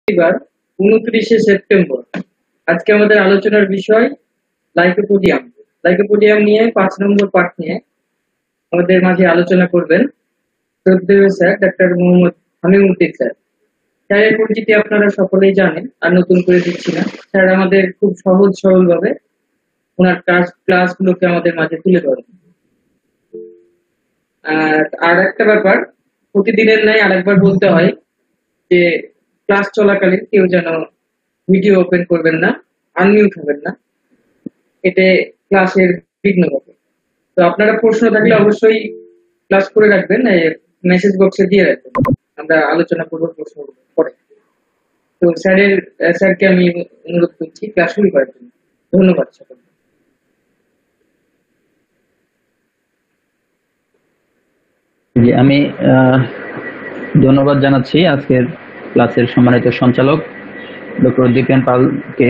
এবার 29শে সেপ্টেম্বর। আজকে আমাদের আলোচনার বিষয় লাইকোপোডিয়াম। লাইকোপোডিয়াম নিয়ে 5 নম্বর পাঠ নিয়ে আমাদের মাঝে আলোচনা করবেন শ্রদ্ধেয় sir doctor Mohammad Hamiuddin sir. স্যারের পরিচিতি আপনারা সকলেই জানেন, আর নতুন করে দিচ্ছি না। স্যার আমাদের খুব সহজ সরল ভাবে ওনার ক্লাসগুলোকে আমাদের মাঝে তুলে ধরেন। আর একটা ব্যাপার, প্রতিদিনের ন্যায় আরেকবার বলতে হয় যে ক্লাস চলাকালীন কেউ যেন ভিডিও ওপেন করবেন না, আনমিউট হবেন না, এতে ক্লাসের বিঘ্ন ঘটে। তো আপনারা প্রশ্ন থাকলে অবশ্যই ক্লাস করে রাখবেন, মেসেজ বক্সে দিয়ে রাখবেন, আমরা আলোচনা করবো প্রশ্ন পরে। তো স্যারকে আমি অনুরোধ করছি ক্লাস শুরু করার জন্য। ধন্যবাদ সকলকে। জি, আমি ধন্যবাদ জানাচ্ছি আজকের ক্লাসের সম্মানিত সঞ্চালক ডক্টর দীপেন পালকে।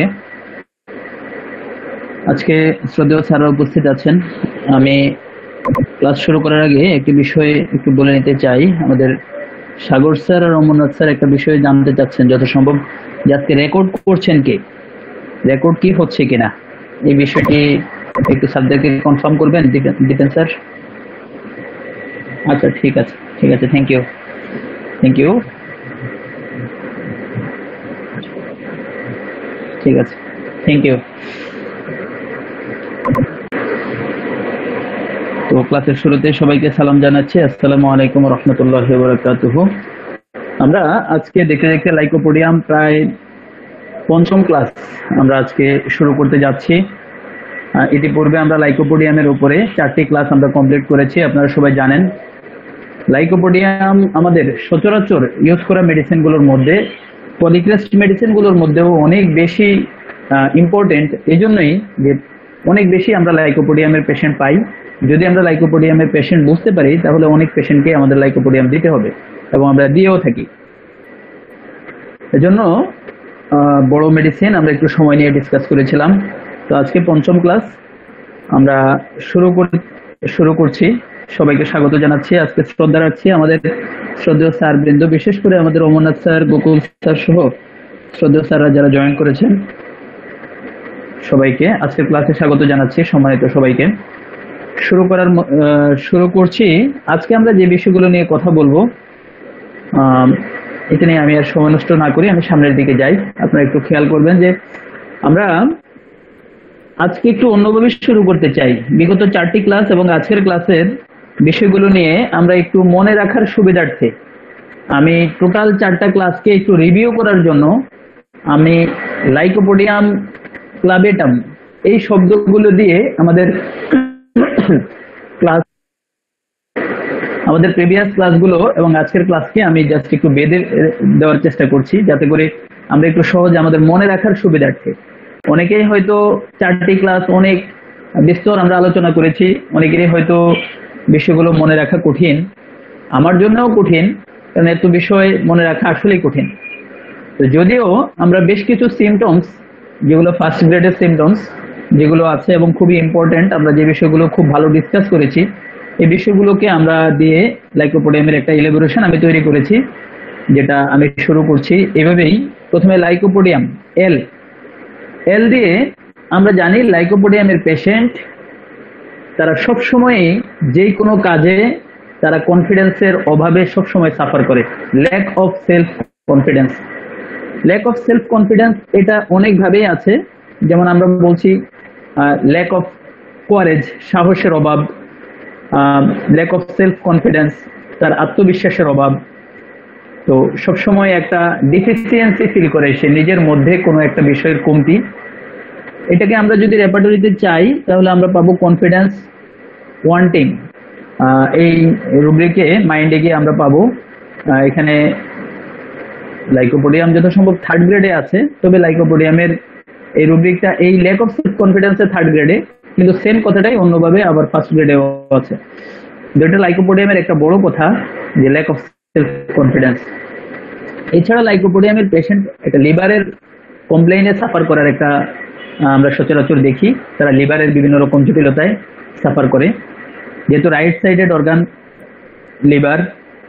আজকে শ্রদ্ধেয় স্যাররা উপস্থিত আছেন। আমি ক্লাস শুরু করার আগে একটি বিষয়ে একটু বলে নিতে চাই। আমাদের সাগর স্যার আর অমরনাথ স্যার একটা বিষয়ে জানতে চাচ্ছেন যত সম্ভব যে আজকে রেকর্ড করছেন কে, রেকর্ড কি হচ্ছে কিনা, এই বিষয়টি একটু স্যারদেরকে কনফার্ম করবেন দীপেন স্যার। আচ্ছা, ঠিক আছে, থ্যাংক ইউ। ঠিক আছে, থ্যাংক ইউ। তো ক্লাসের শুরুতে সবাইকে সালাম জানাচ্ছি, আসসালামু আলাইকুম রহমতুল্লাহি ওয়া বারাকাতুহু। আমরা আজকে দেখতে দেখতে লাইকোপোডিয়াম প্রায় 5ম ক্লাস আমরা আজকে শুরু করতে যাচ্ছি। ইতিপূর্বে আমরা লাইকোপোডিয়ামের উপরে 4টি ক্লাস আমরা কমপ্লিট করেছি, আপনারা সবাই জানেন। লাইকোপোডিয়াম আমাদের সচরাচর ইউজ করা মেডিসিনগুলোর মধ্যে, পলিক্রেস্ট মেডিসিনগুলোর মধ্যেও অনেক বেশি ইম্পর্টেন্ট। এই জন্যই যে অনেক বেশি আমরা লাইকোপোডিয়ামের পেশেন্ট পাই। যদি আমরা লাইকোপোডিয়ামের পেশেন্ট বুঝতে পারি তাহলে অনেক পেশেন্টকে আমাদের লাইকোপোডিয়াম দিতে হবে এবং আমরা দিয়েও থাকি। এজন্য বড় মেডিসিন আমরা একটু সময় নিয়ে ডিসকাস করেছিলাম। তো আজকে 5ম ক্লাস আমরা শুরু করছি। সবাইকে স্বাগত জানাচ্ছি। আজকে শ্রদ্ধা রাখছি আমাদের শ্রদ্ধেয় স্যার বৃন্দ, বিশেষ করে আমাদের অমরনাথ স্যার, গোকুল স্যার সহ শ্রদ্ধেয় স্যাররা যারা জয়েন করেছেন, সবাইকে আজকে ক্লাসে স্বাগত জানাচ্ছি। সম্মানিত সবাইকে শুরু করছি। আজকে আমরা যে বিষয়গুলো নিয়ে কথা বলবো, এটা নিয়ে আমি আর সময় নষ্ট না করি, আমি সামনের দিকে যাই। আপনারা একটু খেয়াল করবেন যে আমরা আজকে একটু অন্যভাবে শুরু করতে চাই। বিগত 4টি ক্লাস এবং আজকের ক্লাসের বিষয়গুলো নিয়ে আমরা একটু মনে রাখার সুবিধার্থে আমি টোটাল 4টা ক্লাসকে একটু রিভিউ করার জন্য আমি লাইকোপোডিয়াম, ক্লাবেটাম এই শব্দগুলো দিয়ে আমাদের ক্লাস, আমাদের প্রিভিয়াস ক্লাসগুলো এবং আজকের ক্লাসকে আমি জাস্ট একটু বেঁধে দেওয়ার চেষ্টা করছি, যাতে করে আমরা একটু সহজে আমাদের মনে রাখার সুবিধার্থে। অনেকেই হয়তো 4টি ক্লাস অনেক বিস্তর আমরা আলোচনা করেছি, অনেকেরই হয়তো বিষয়গুলো মনে রাখা কঠিন, আমার জন্যও কঠিন, কারণ এত বিষয় মনে রাখা আসলেই কঠিন। তো যদিও আমরা বেশ কিছু সিমটমস, যেগুলো ফার্স্ট গ্রেডের সিমটমস যেগুলো আছে এবং খুবই ইম্পর্টেন্ট, আমরা যে বিষয়গুলো খুব ভালো ডিসকাস করেছি, এই বিষয়গুলোকে আমরা দিয়ে লাইকোপোডিয়ামের একটা ইলাবোরেশন আমি তৈরি করেছি, যেটা আমি শুরু করছি এভাবেই। প্রথমে লাইকোপোডিয়াম, এল দিয়ে আমরা জানি লাইকোপোডিয়ামের পেশেন্ট তারা সবসময়ই যে কোনো কাজে তারা কনফিডেন্সের অভাবে সবসময় সাফার করে। ল্যাক অফ সেলফ কনফিডেন্স এটা অনেকভাবেই আছে। যেমন আমরা বলছি ল্যাক অফ কোয়ারেজ, সাহসের অভাব, ল্যাক অফ সেলফ কনফিডেন্স, তার আত্মবিশ্বাসের অভাব। তো সবসময় একটা ডিফিসিয়েন্সি ফিল করে, সে নিজের মধ্যে কোনো একটা বিষয়ের কমতি। এটাকে আমরা যদি রেপার্টরিতে চাই তাহলে আমরা পাবো কনফিডেন্স ওয়ান্টিং। এই রুব্রিকে মাইন্ডে গিয়ে আমরা পাবো এখানে লাইকোপোডিয়াম যথাসম্ভব 3rd গ্রেডে আছে, তবে লাইকোপোডিয়ামের এই রুব্রিকটা এই ল্যাক অফ সেলফ কনফিডেন্সের 3rd গ্রেডে, কিন্তু সেম কথাটাই অন্যভাবে আবার 1st গ্রেডেও আছে। যেটা লাইকোপোডিয়ামের একটা বড় কথা যে ল্যাক অফ সেলফ কনফিডেন্স। এছাড়া লাইকোপোডিয়ামের পেশেন্ট একটা লিভারের কমপ্লেইনে সাফার করার একটা আমরা সচরাচর দেখি, তারা লিভারের বিভিন্ন রকম জটিলতায় সাফার করে। যেহেতু রাইট সাইডেড অর্গান লিভার,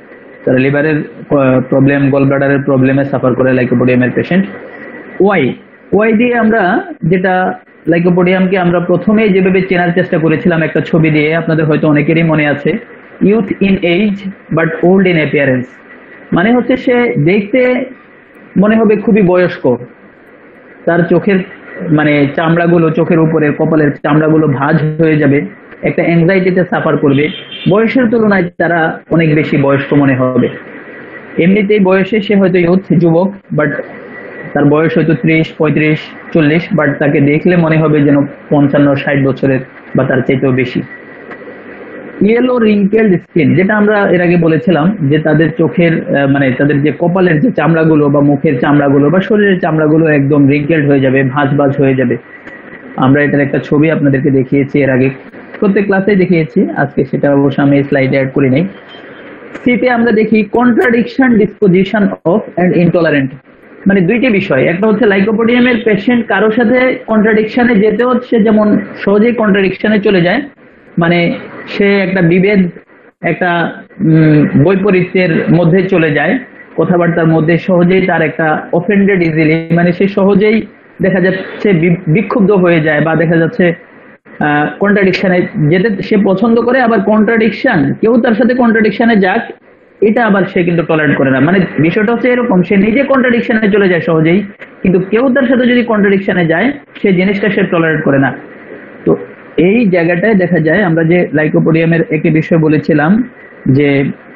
তারা লিভারের প্রবলেম, গল ব্লাডারের প্রবলেমে সাফার করে লাইকোপোডিয়ামের পেশেন্ট। ওয়াই ওয়াই দিয়ে আমরা যেটা লাইকোপোডিয়ামকে আমরা প্রথমেই যেভাবে চেনার চেষ্টা করেছিলাম একটা ছবি দিয়ে, আপনাদের হয়তো অনেকেরই মনে আছে, youth in age but old in appearance, মানে হচ্ছে সে দেখতে মনে হবে খুবই বয়স্ক, তার চোখের মানে চামড়াগুলো, চোখের উপরে কপালের চামড়াগুলো ভাঁজ হয়ে যাবে, একটা অ্যাংজাইটিতে সাফার করবে, বয়সের তুলনায় তারা অনেক বেশি বয়স্ক মনে হবে। এমনিতেই বয়সে সে হয়তো ইউথ, যুবক, বাট তার বয়স হয়তো 30, 35, 40, বাট তাকে দেখলে মনে হবে যেন 55-60 বছরের বা তার চাইতেও বেশি। ইয়েলো রিঙ্কেলড স্কিন, যেটা আমরা এর আগে বলেছিলাম যে তাদের চোখের মানে তাদের যে কপালের যে চামড়াগুলো বা মুখের চামড়াগুলো বা শরীরের চামড়াগুলো একদম রিঙ্কেলড হয়ে যাবে, ভাঁজ ভাঁজ হয়ে যাবে। আমরা এটার একটা ছবি আপনাদেরকে দেখিয়েছি এর আগে, প্রত্যেক ক্লাসে দেখিয়েছি, আজকে সেটা অবশ্য আমি স্লাইডে অ্যাড করি নাই। সিতে আমরা দেখি contradiction, disposition of and intolerant, মানে দুইটি বিষয়। একটা হচ্ছে লাইকোপোডিয়ামের পেশেন্ট কারোর সাথে কন্ট্রাডিকশনে যেতে হচ্ছে, যেমন সহজেই কন্ট্রাডিকশনে চলে যায়, মানে সে একটা বিভেদ, একটা বৈপরীত্যের মধ্যে চলে যায়, কথাবার্তার মধ্যে সহজেই তার একটা অফেন্ডেড ইজিলি, মানে সে সহজেই দেখা যাচ্ছে বিক্ষুব্ধ হয়ে যায়, বা দেখা যাচ্ছে কন্ট্রাডিকশনে যেতে সে পছন্দ করে, আবার কন্ট্রাডিকশন, কেউ তার সাথে কন্ট্রাডিকশনে যাক এটা আবার সে কিন্তু টলারেট করে না। মানে বিষয়টা হচ্ছে এরকম, সে নিজে কন্ট্রাডিকশনে চলে যায় সহজেই, কিন্তু কেউ তার সাথে যদি কন্ট্রাডিকশনে যায় সেই জিনিসটা সে টলারেট করে না। তো এই জায়গাটায় দেখা যায়, আমরা যে লাইকোপোডিয়ামের একটি বিষয় বলেছিলাম যে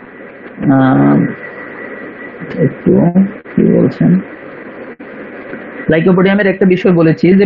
একটু কি বলছেন, লাইকোপোডিয়ামের একটা বিষয় বলেছি যে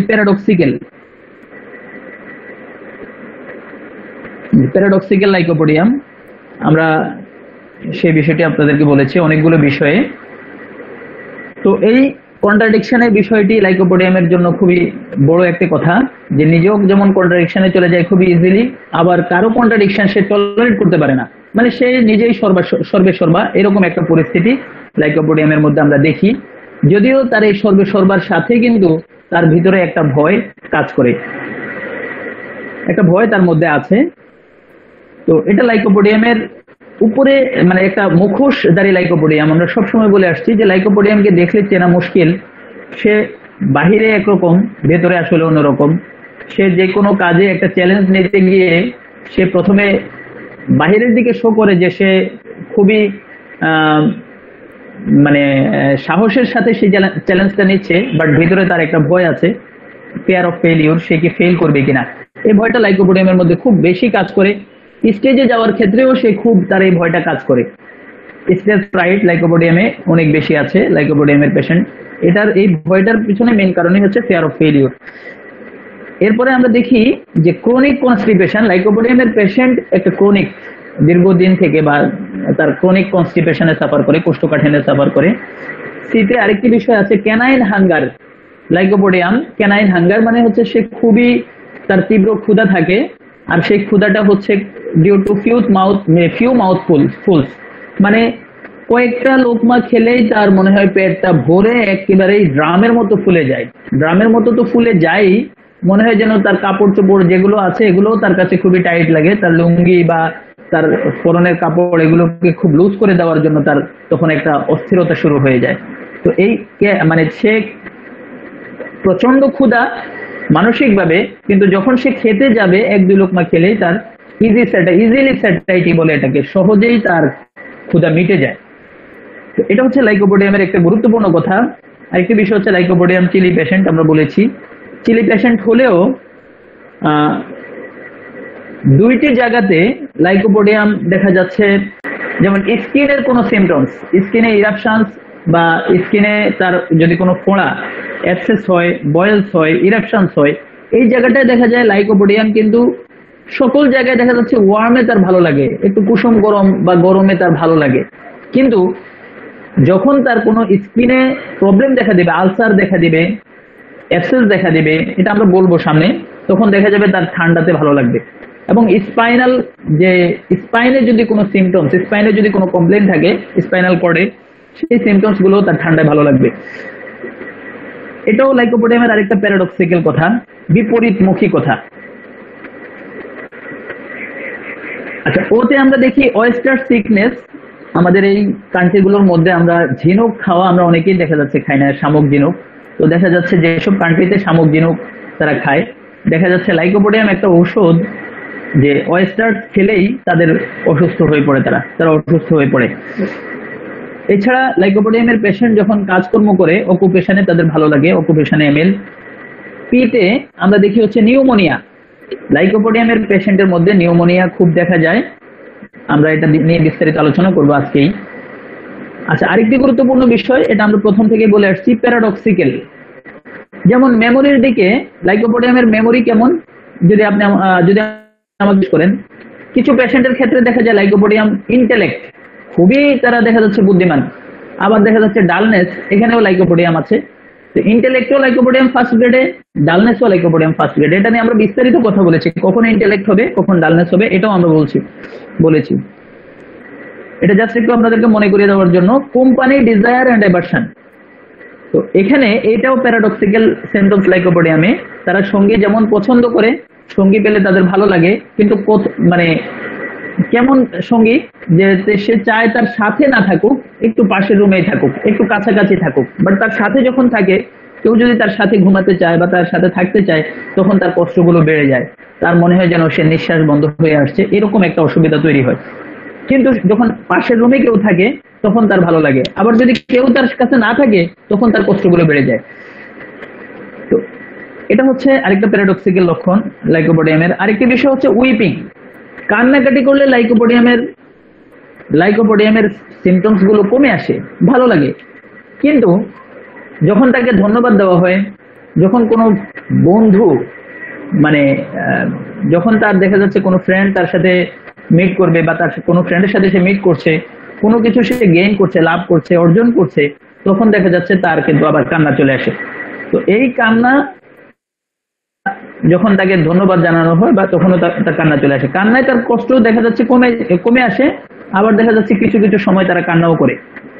প্যারাডক্সিক্যাল লাইকোপোডিয়াম, আমরা সেই বিষয়টি আপনাদেরকে বলেছি অনেকগুলো বিষয়ে। তো এই কন্ট্রাডিকশনের বিষয়টি লাইকোপোডিয়ামের জন্য খুবই বড় একটা কথা, যে নিজেও যেমন কন্ট্রাডিকশনে চলে যায় খুবই ইজিলি, আবার কারো কন্ট্রাডিকশন সে টলারেট করতে পারে না, মানে সে নিজেই সর্বে সর্বা এরকম একটা পরিস্থিতি লাইকোপোডিয়ামের মধ্যে আমরা দেখি। যদিও তার এই সর্বে সর্বার সাথে কিন্তু তার ভিতরে একটা ভয় কাজ করে, একটা ভয় তার মধ্যে আছে। তো এটা লাইকোপোডিয়ামের উপরে মানে একটা মুখোশধারী লাইকোপোডিয়াম। আমরা সবসময় বলে আসছি যে লাইকোপোডিয়ামকে দেখলে চেনা মুশকিল, সে বাহিরে একরকম, ভেতরে আসলে অন্যরকম। সে যে কোনো কাজে একটা চ্যালেঞ্জ নিতে গিয়ে সে প্রথমে বাহিরের দিকে শো করে যে সে খুবই মানে সাহসের সাথে সেই চ্যালেঞ্জটা নিচ্ছে, বাট ভিতরে তার একটা ভয় আছে, ফিয়ার অফ ফেলিউর, সে কি ফেল করবে কিনা, এই ভয়টা লাইকোপোডিয়ামের মধ্যে খুব বেশি কাজ করে। স্টেজে যাওয়ার ক্ষেত্রেও সে খুব তার এই ভয়টা কাজ করে। স্টেজ ফ্রাইট লাইকোপোডিয়ামে অনেক বেশি আছে লাইকোপোডিয়ামের পেশেন্ট, এটার এই ভয়টার পিছনে মেইন কারণই হচ্ছে ফিয়ার অফ ফেলিউর। এরপরে আমরা দেখি যে ক্রনিক কনস্টিপেশন, লাইকোপোডিয়ামের পেশেন্ট একটা ক্রনিক, দীর্ঘদিন থেকে বা তার ক্রনিক কনস্টিপেশনে সাফার করে, কোষ্ঠকাঠিন্যে সাফার করে। সিতে আরেকটি বিষয় আছে canine hunger, Lycopodium canine hunger, মানে হচ্ছে সে খুবই তার তীব্র ক্ষুধা থাকে, আর সেই ক্ষুধাটা হচ্ছে ডিউ টু ফিউ মাউথফুলস, মানে কয়েকটা লোকমা খেলেই তার মনে হয় পেটটা ভরে একেবারেই ড্রামের মতো ফুলে যায়। ড্রামের মতো তো ফুলে যায়, মনে হয় যেন তার কাপড় চোপড় যেগুলো আছে এগুলোও তার কাছে খুবই টাইট লাগে, তার লুঙ্গি বা তার পরনের কাপড় এগুলোকে খুব লুজ করে দেওয়ার জন্য তার তখন একটা অস্থিরতা শুরু হয়ে যায়। তো এই মানে সে প্রচন্ড ক্ষুধা মানসিকভাবে, কিন্তু যখন সে খেতে যাবে 1-2 লোকমা খেলেই তার ইজিলি স্যাটাইটি বলে এটাকে, সহজেই তার ক্ষুধা মিটে যায়। তো এটা হচ্ছে লাইকোপোডিয়ামের একটা গুরুত্বপূর্ণ কথা। আরেকটি বিষয় হচ্ছে লাইকোপোডিয়াম চিলি পেশেন্ট, আমরা বলেছি চিলি পেশেন্ট হলেও দুইটি জায়গাতে লাইকোপোডিয়াম দেখা যাচ্ছে, যেমন স্কিনের কোনো সিমটমস, স্কিনে ইরাপশনস বা স্কিনে তার যদি কোনো ফোড়া, অ্যাবসেস হয়, বয়েলস হয়, ইরাপশনস হয়, এই জায়গাটায় দেখা যায় লাইকোপোডিয়াম কিন্তু সকল জায়গায় দেখা যাচ্ছে ওয়ার্মে তার ভালো লাগে, একটু কুসুম গরম বা গরমে তার ভালো লাগে, কিন্তু যখন তার কোনো স্কিনে প্রবলেম দেখা দিবে, আলসার দেখা দিবে, অ্যাবসেস দেখা দিবে, এটা আমরা বলবো সামনে, তখন দেখা যাবে তার ঠান্ডাতে ভালো লাগবে। এবং স্পাইনে যদি কোনো সিমটমস, স্পাইনে যদি কোনো কমপ্লেন থাকে স্পাইনাল কর্ডে, সেই সিমটমস গুলো তার ঠান্ডায় ভালো লাগবে। এটাও লাইকোপোডিয়ামের আরেকটা প্যারাডক্সিক্যাল কথা, বিপরীতমুখী কথা। আচ্ছা, ওতে আমরা দেখি ওয়েস্টার সিকনেস, আমাদের এই কান্ট্রিগুলোর মধ্যে আমরা ঝিনুক খাওয়া আমরা অনেকেই দেখা যাচ্ছে খাই না, শামুক ঝিনুক। তো দেখা যাচ্ছে যেসব কান্ট্রিতে শামুক ঝিনুক তারা খায়, দেখা যাচ্ছে লাইকোপোডিয়াম একটা ঔষধ, যে ওয়েস্টার খেলেই তাদের অসুস্থ হয়ে পড়ে, তারা অসুস্থ হয়ে পড়ে। এছাড়া লাইকোপোডিয়ামের পেশেন্ট যখন কাজকর্ম করে অকুপেশনে তাদের ভালো লাগে, অকুপেশনে এমএল পিতে আমরা দেখি হচ্ছে নিউমোনিয়া। লাইকোপোডিয়ামের পেশেন্টের মধ্যে নিউমোনিয়া খুব দেখা যায়, আমরা এটা নিয়ে বিস্তারিত আলোচনা করবো আজকেই। আচ্ছা, আরেকটি গুরুত্বপূর্ণ বিষয়, এটা আমরা প্রথম থেকে বলে আসছি, প্যারাডক্সিক্যাল। যেমন মেমোরির দিকে লাইকোপোডিয়ামের মেমোরি কেমন, যদি আপনি আমাকে করেন, কিছু পেশেন্টের ক্ষেত্রে দেখা যায় লাইকোপোডিয়াম ইন্টেলেক্ট খুবই, তারা দেখা যাচ্ছে বুদ্ধিমান, আবার দেখা যাচ্ছে ডালনেস, এখানেও লাইকোপোডিয়াম আছে। তো ইন্টেলেক্টও লাইকোপোডিয়াম ফার্স্ট গ্রেডে, ডালনেসও লাইকোপোডিয়াম ফার্স্ট গ্রেডে। এটা নিয়ে আমরা বিস্তারিত কথা বলেছি, কখন ইন্টেলেক্ট হবে কখন ডালনেস হবে, এটাও আমরা বলেছি। এটা জাস্ট একটু আপনাদেরকে মনে করিয়ে দেওয়ার জন্য। কোম্পানি ডিজায়ার এন্ড অ্যাভারশন, তো এখানে এটাও প্যারাডক্সিক্যাল সিম্পটমস লাইকোপোডিয়ামে। তারা সঙ্গী যেমন পছন্দ করে, সঙ্গী পেলে তাদের ভালো লাগে, কিন্তু মানে কেমন সঙ্গী, যে সে চায় তার সাথে না থাকুক, একটু পাশের রুমেই থাকুক, একটু কাছাকাছি থাকুক, বাট তার সাথে যখন থাকে, কেউ যদি তার সাথে ঘুমাতে চায় বা তার সাথে থাকতে চায়, তখন তার কষ্টগুলো বেড়ে যায়, তার মনে হয় যেন সে নিঃশ্বাস বন্ধ হয়ে আসছে, এরকম একটা অসুবিধা তৈরি হয়। কিন্তু যখন পাশের রুমে কেউ থাকে তখন তার ভালো লাগে, আবার যদি কেউ তার কাছে না থাকে তখন তার কষ্টগুলো বেড়ে যায়। তো এটা হচ্ছে আরেকটা প্যারাডক্সিক্যাল লক্ষণ লাইকোপোডিয়ামের। আরেকটি বিষয় হচ্ছে উইপিং, কান্নাকাটি করলে লাইকোপোডিয়ামের সিমটমস গুলো কমে আসে, ভালো লাগে। কিন্তু যখন তাকে ধন্যবাদ দেওয়া হয়, যখন কোনো বন্ধু মানে যখন তার দেখা যাচ্ছে কোনো ফ্রেন্ড তার সাথে মিট করবে, বা তার কোনো ফ্রেন্ডের সাথে সে মিট করছে, কোনো কিছু সে গেইন করছে, লাভ করছে, অর্জন করছে, তখন দেখা যাচ্ছে তার কিন্তু আবার কান্না চলে আসে। তো এই কান্না যখন তাকে ধন্যবাদ জানানো হয়, বা তখনও তার কান্না চলে আসে, কান্নায় তার কষ্ট দেখা যাচ্ছে কমে আসে, আবার দেখা যাচ্ছে কিছু কিছু সময় তারা কান্নাও করে।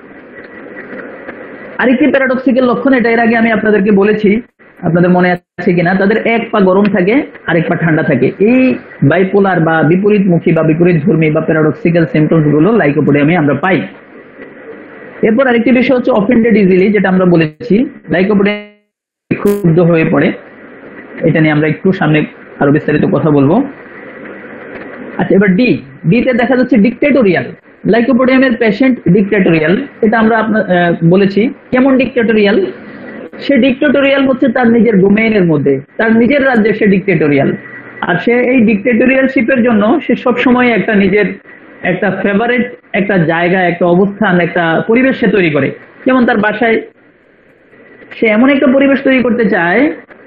আরেকটি প্যারাডক্সিক্যাল লক্ষণ, এটা এর আগে আমি আপনাদেরকে বলেছি, আপনাদের মনে আছে কিনা, তাদের এক পা গরম থাকে আরেক পা ঠান্ডা থাকে। এই বাইপোলার বা বিপরীতমুখী বা বিপরীত ধর্মী বা প্যারাডক্সিক্যাল সিমটমস গুলো লাইকোপোডিয়ামে আমরা পাই। এরপর আরেকটি বিষয় হচ্ছে অফেন্ডেড ইজিলি, যেটা আমরা বলেছি, লাইকোপোডিয়াম ক্ষুব্ধ হয়ে পড়ে। এটা নিয়ে আমরা একটু সামনে আরো বিস্তারিত কথা বলবো। আচ্ছা, এবার ডিতে দেখা যাচ্ছে ডিক্টেটোরিয়াল। লাইকোপোডিয়ামের পেশেন্ট ডিক্টেটোরিয়াল, এটা আমরা বলেছি। কেমন ডিক্টেটোরিয়াল? সে ডিক্টেটোরিয়াল হচ্ছে তার নিজের ডোমেইনের মধ্যে, তার নিজের রাজ্যে সে ডিক্টেটোরিয়াল। আর সে এই ডিক্টেটোরিয়ালশিপের জন্য সে সবসময় একটা নিজের একটা ফেভারিট একটা জায়গা, একটা অবস্থান, একটা পরিবেশ সে তৈরি করে। যেমন তার বাসায় সে এমন একটা পরিবেশ তৈরি করতে চায়,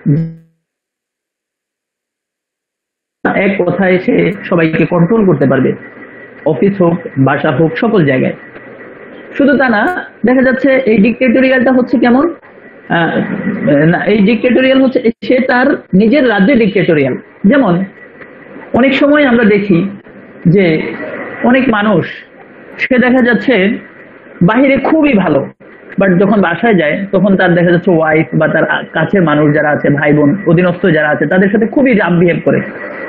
এক কথায় সে সবাইকে কন্ট্রোল করতে পারবে, অফিস হোক, বাসা হোক, সকল জায়গায়। শুধু তা না, দেখা যাচ্ছে এই ডিক্টেটোরিয়ালটা হচ্ছে কেমন, এই ডিক্টেটোরিয়াল হচ্ছে সে তার নিজের রাজ্যে ডিক্টেটোরিয়াল। যেমন অনেক সময় আমরা দেখি যে অনেক মানুষ, সে দেখা যাচ্ছে বাহিরে খুবই ভালো, বাট যখন বাসায় যায় তখন তার দেখা যাচ্ছে ওয়াইফ বা তার কাছের মানুষ যারা আছে, ভাই বোন, অধীনস্থ যারা আছে, তাদের সাথে খুবই রাফ বিহেভ করে।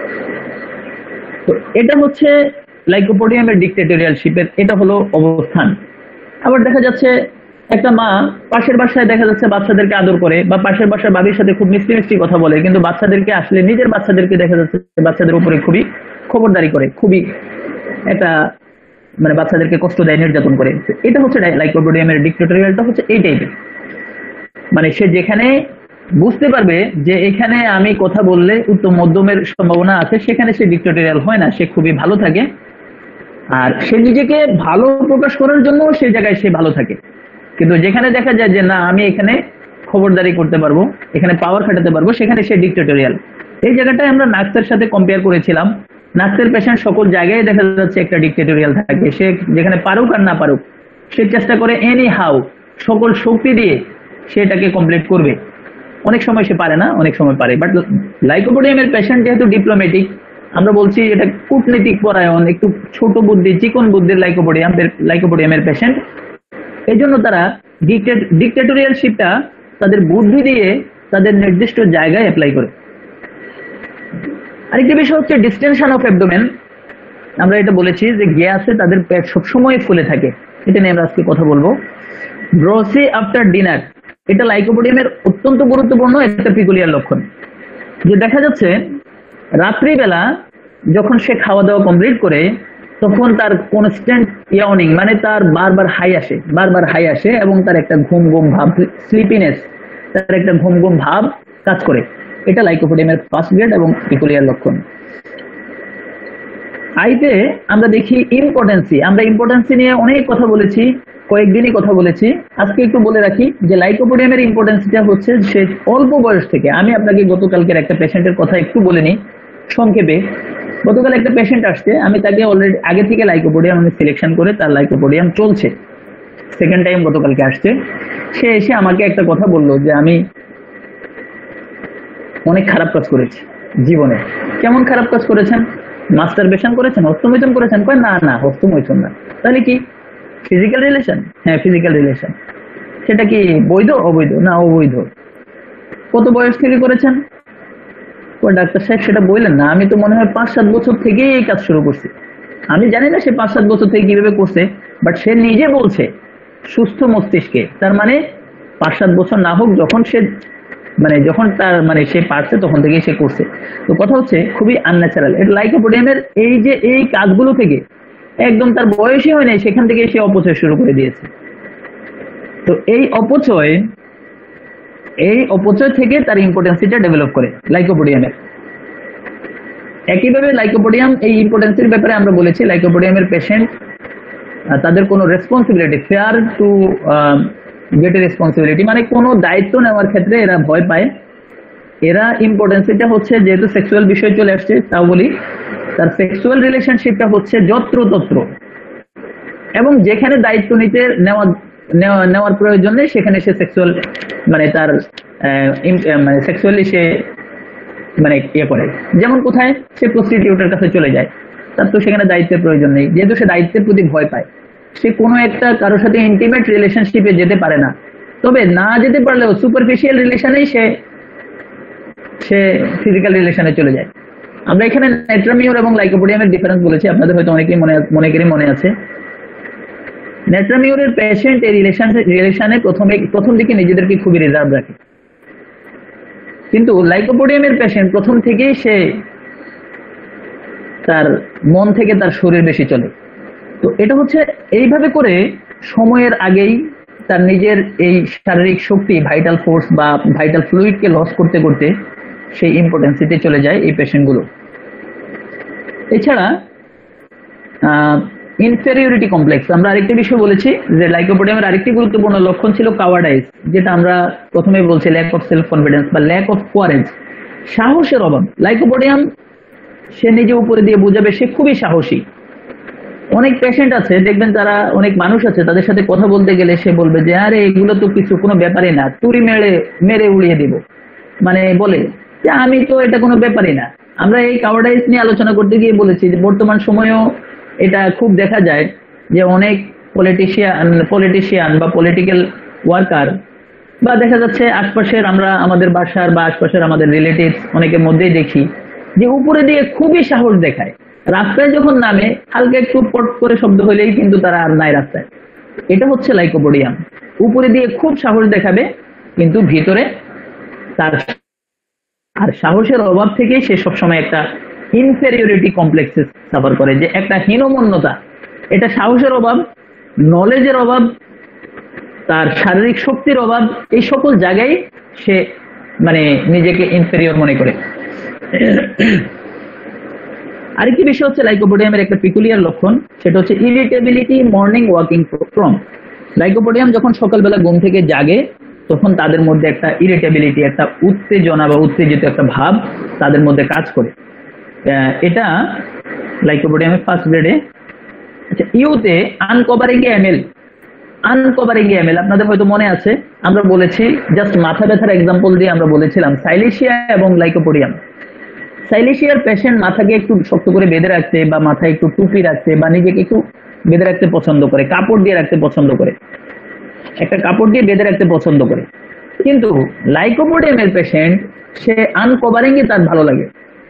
তো এটা হচ্ছে লাইকোপোডিয়ামের ডিক্টেটোরিয়ালশিপের, এটা হলো অবস্থান। আবার দেখা যাচ্ছে একটা মা পাশের বাসায় দেখা যাচ্ছে বাচ্চাদেরকে আদর করে, বা পাশের বাসার বাবির সাথে খুব মিষ্টি মিষ্টি কথা বলে, কিন্তু বাচ্চাদেরকে আসলে নিজের বাচ্চাদেরকে দেখা যাচ্ছে বাচ্চাদের উপরে খুবই খবরদারি করে, খুবই একটা মানে বাচ্চাদেরকে কষ্ট দেয়, নির্যাতন করে। এটা হচ্ছে লাইকোপোডিয়ামের ডিক্টেটোরিয়ালটা হচ্ছে এই টাইপের। মানে সে যেখানে বুঝতে পারবে যে এখানে আমি কথা বললে উত্তম মধ্যমের সম্ভাবনা আছে, সেখানে সে ডিক্টেটোরিয়াল হয় না, সে খুবই ভালো থাকে। আর সে নিজেকে ভালো প্রকাশ করার জন্য সেই জায়গায় সে ভালো থাকে। কিন্তু যেখানে দেখা যায় যে না, আমি এখানে খবরদারি করতে পারবো, এখানে পাওয়ার খাটাতে পারবো, সেখানে সে ডিক্টেটোরিয়াল। এই জায়গাটায় আমরা নার্সের সাথে কম্পেয়ার করেছিলাম। নার্সের পেশেন্ট সকল জায়গায় দেখা যাচ্ছে একটা ডিক্টেটোরিয়াল থাকে, সে যেখানে পারুক আর না পারুক, সে চেষ্টা করে এনি হাউ সকল শক্তি দিয়ে সেটাকে কমপ্লিট করবে। অনেক সময় সে পারে না, অনেক সময় পারে। বাট লাইকোপোডিয়ামের পেশেন্ট যেহেতু ডিপ্লোম্যাটিক, আমরা বলছি এটা কূটনীতিক পরায়ণ, একটু ছোট বুদ্ধি, চিকন বুদ্ধির লাইকোপোডিয়ামের পেশেন্ট। এই জন্য তারা ডিক্টেটোরিয়ালশিপটা তাদের বুদ্ধি দিয়ে তাদের নির্দিষ্ট জায়গায় অ্যাপ্লাই করে। আরেকটি বিষয় হচ্ছে ডিস্টেনশন অফ অ্যাবডোমেন। আমরা এটা বলেছি যে গ্যাসে তাদের পেট সবসময় ফুলে থাকে, এটা নিয়ে আমরা আজকে কথা বলবো। ব্রসি আফটার ডিনার, এটা লাইকোপোডিয়ামের অত্যন্ত গুরুত্বপূর্ণ একটা পিকুলিয়ার লক্ষণ, যে দেখা যাচ্ছে রাত্রিবেলা যখন সে খাওয়া দাওয়া কমপ্লিট করে তখন তার কনস্ট্যান্ট ইয়াউনিং, মানে তার বারবার হাই আসে এবং তার একটা ঘুম ঘুম ভাব, স্লিপিনেস, তার একটা ঘুম ঘুম ভাব কাজ করে। এটা লাইকোপোডিয়ামের ফার্স্ট গ্রেড এবং পিকুলিয়ার লক্ষণ। আইতে আমরা দেখি ইম্পর্টেন্সি, আমরা ইম্পর্টেন্সি নিয়ে অনেক কথা বলেছি, কয়েকদিনই কথা বলেছি। আজকে একটু বলে রাখি যে লাইকোপোডিয়ামের ইম্পর্টেন্সিটা হচ্ছে সে অল্প বয়স থেকে, আমি আপনাকে গতকালকের একটা পেশেন্টের কথা একটু বলে নিই সংক্ষেপে। গতকাল একটা পেশেন্ট আসছে, আমি তাকে অলরেডি আগে থেকে লাইকোপোডিয়াম আমি সিলেকশন করে তার লাইকোপোডিয়াম চলছে, সেকেন্ড টাইম গতকালকে আসছে। সে এসে আমাকে একটা কথা বললো যে আমি অনেক খারাপ কাজ করেছি জীবনে। কেমন খারাপ কাজ করেছেন? মাস্টারবেশন করেছেন, হস্তমৈথুন করেছেন? কয় না না, হস্তমৈথুন না। তাহলে কি? Physical relation? হ্যাঁ ফিজিক্যাল রিলেশন। সেটা কি বৈধ অবৈধ? না অবৈধ। কত বয়স থেকে করেছেন? কয় ডাক্তার সাহেব সেটা বললেন না, আমি তো মনে হয় 5-7 বছর থেকেই এই কাজ শুরু করছি। আমি জানি না সে 5-7 বছর থেকে কিভাবে করছে, বাট সে নিজে বলছে সুস্থ মস্তিষ্কে, তার মানে 5-7 বছর না হোক, যখন সে যখন তার সে পারছে তখন থেকেই সে করছে। তো কথা হচ্ছে খুবই আনন্যাচারাল। এটা লাইকোপোডিয়ামের এই যে এই কাজগুলো থেকে একদম তার বয়সই হয় নাই, সেখান থেকে সে অপচয় শুরু করে দিয়েছে। তো এই অপচয় থেকে তার ইম্পর্টেন্সিটা ডেভেলপ করে লাইকোপোডিয়ামের। একইভাবে লাইকোপোডিয়াম এই ইম্পর্টেন্সির ব্যাপারে আমরা বলেছি, লাইকোপোডিয়ামের পেশেন্ট তাদের কোনো responsibility, fear to get a responsibility, মানে কোনো দায়িত্ব নেওয়ার ক্ষেত্রে এরা ভয় পায়। এরা ইম্পর্টেন্সিটা হচ্ছে, যেহেতু সেক্সুয়াল বিষয় চলে আসছে তাও বলি, তার সেক্সুয়াল রিলেশনশিপটা হচ্ছে যত্রতত্র, এবং যেখানে দায়িত্ব নিতে নেওয়ার প্রয়োজন নেই সেখানে সে সেক্সুয়াল তার সেক্সুয়ালি সে ইয়ে করে। যেমন কোথায়? সে প্রস্টিটিউটের কাছে চলে যায়, তার তো সেখানে দায়িত্বের প্রয়োজন নেই, যেহেতু সে দায়িত্বের প্রতি ভয় পায়, সে কোনো একটা কারোর সাথে ইন্টিমেট রিলেশনশিপে যেতে পারে না। তবে না যেতে পারলেও সুপারফিশিয়াল রিলেশনেই সে ফিজিক্যাল রিলেশনে চলে যায়। আমরা এখানে নেট্রামিউর এবং লাইকোপোডিয়ামের ডিফারেন্স বলেছি, আপনাদের হয়তো অনেকেই মনে আছে। নেট্রামিউরের পেশেন্ট এই রিলেশনে প্রথম দিকে নিজেদেরকে খুবই রিজার্ভ রাখে, কিন্তু লাইকোপোডিয়ামের পেশেন্ট প্রথম থেকেই সে তার মন থেকে তার শরীর বেশি চলে। তো এটা হচ্ছে এইভাবে করে সময়ের আগেই তার নিজের এই শারীরিক শক্তি, ভাইটাল ফোর্স বা ভাইটাল ফ্লুইডকে লস করতে করতে সেই ইম্পর্টেন্সিতে চলে যায় এই পেশেন্টগুলো। এছাড়া ইনফেরিয়রিটি কমপ্লেক্স, আমরা আরেকটি বিষয় বলেছি যে লাইকোপোডিয়ামের আরেকটি গুরুত্বপূর্ণ লক্ষণ ছিল কাওয়ার্ডাইজ, যেটা আমরা প্রথমেই বলছি ল্যাক অফ সেলফ কনফিডেন্স বা ল্যাক অফ কোয়ারেজ, সাহসের অভাব। লাইকোপোডিয়াম সে নিজে উপরে দিয়ে বুঝাবে সে খুবই সাহসী। অনেক পেশেন্ট আছে দেখবেন, তারা অনেক মানুষ আছে তাদের সাথে কথা বলতে গেলে সে বলবে যে আরে এগুলো তো কিছু কোনো ব্যাপারই না, তুড়ি মেরে উড়িয়ে দেব, বলে যে আমি তো এটা কোনো ব্যাপারই না। আমরা এই কাওয়ার্ডাইজ নিয়ে আলোচনা করতে গিয়ে বলেছি যে বর্তমান সময়েও এটা খুব দেখা যায় যে অনেক পলিটিশিয়ান বা পলিটিক্যাল ওয়ার্কার, বা দেখা যাচ্ছে আশপাশের আমরা আমাদের বাসার বা আশপাশের আমাদের রিলেটিভস অনেকের মধ্যেই দেখি যে উপরে দিয়ে খুবই সাহস দেখায়, রাস্তায় যখন নামে হালকা একটু পট করে শব্দ হলেই কিন্তু তারা আর নাই রাস্তায়। এটা হচ্ছে লাইকোপোডিয়াম, উপরে দিয়ে খুব সাহস দেখাবে কিন্তু ভিতরে তার আর সাহসের অভাব থেকে সে সবসময় একটা ইনফেরিয়রিটি কমপ্লেক্সে সাফার করে, যে একটা হীনমন্যতা। এটা সাহসের অভাব, নলেজের অভাব, তার শারীরিক শক্তির অভাব, এই সকল জায়গায় সে নিজেকে ইনফেরিয়র মনে করে। আরেকটি বিষয় হচ্ছে লাইকোপোডিয়ামের একটা পিকুলিয়ার লক্ষণ, সেটা হচ্ছে ইরিটেবিলিটি মর্নিং ওয়াকিং ফ্রম। লাইকোপোডিয়াম যখন সকালবেলা ঘুম থেকে জাগে তখন তাদের মধ্যে একটা ইরিটেবিলিটি, একটা উত্তেজনা বা উত্তেজিত একটা ভাব তাদের মধ্যে কাজ করে। এটা লাইকোপোডিয়ামের ফার্স্ট গ্রেডে। আচ্ছা, ইউতে আনকভারিং এমএল আপনাদের হয়তো মনে আছে, আমরা বলেছি জাস্ট মাথা ব্যথার এক্সাম্পল দিয়ে আমরা বলেছিলাম সাইলেশিয়া এবং লাইকোপোডিয়াম। সাইলেশিয়ার পেশেন্ট মাথাকে একটু শক্ত করে বেঁধে রাখতে বা মাথায় একটু টুপি রাখতে বা নিজেকে একটু বেঁধে রাখতে পছন্দ করে, কাপড় দিয়ে রাখতে পছন্দ করে, একটা কাপড় দিয়ে বেঁধে রাখতে পছন্দ করে। কিন্তু লাইকোপোডিয়ামের পেশেন্ট সে আনকভারিং এ তার ভালো লাগে,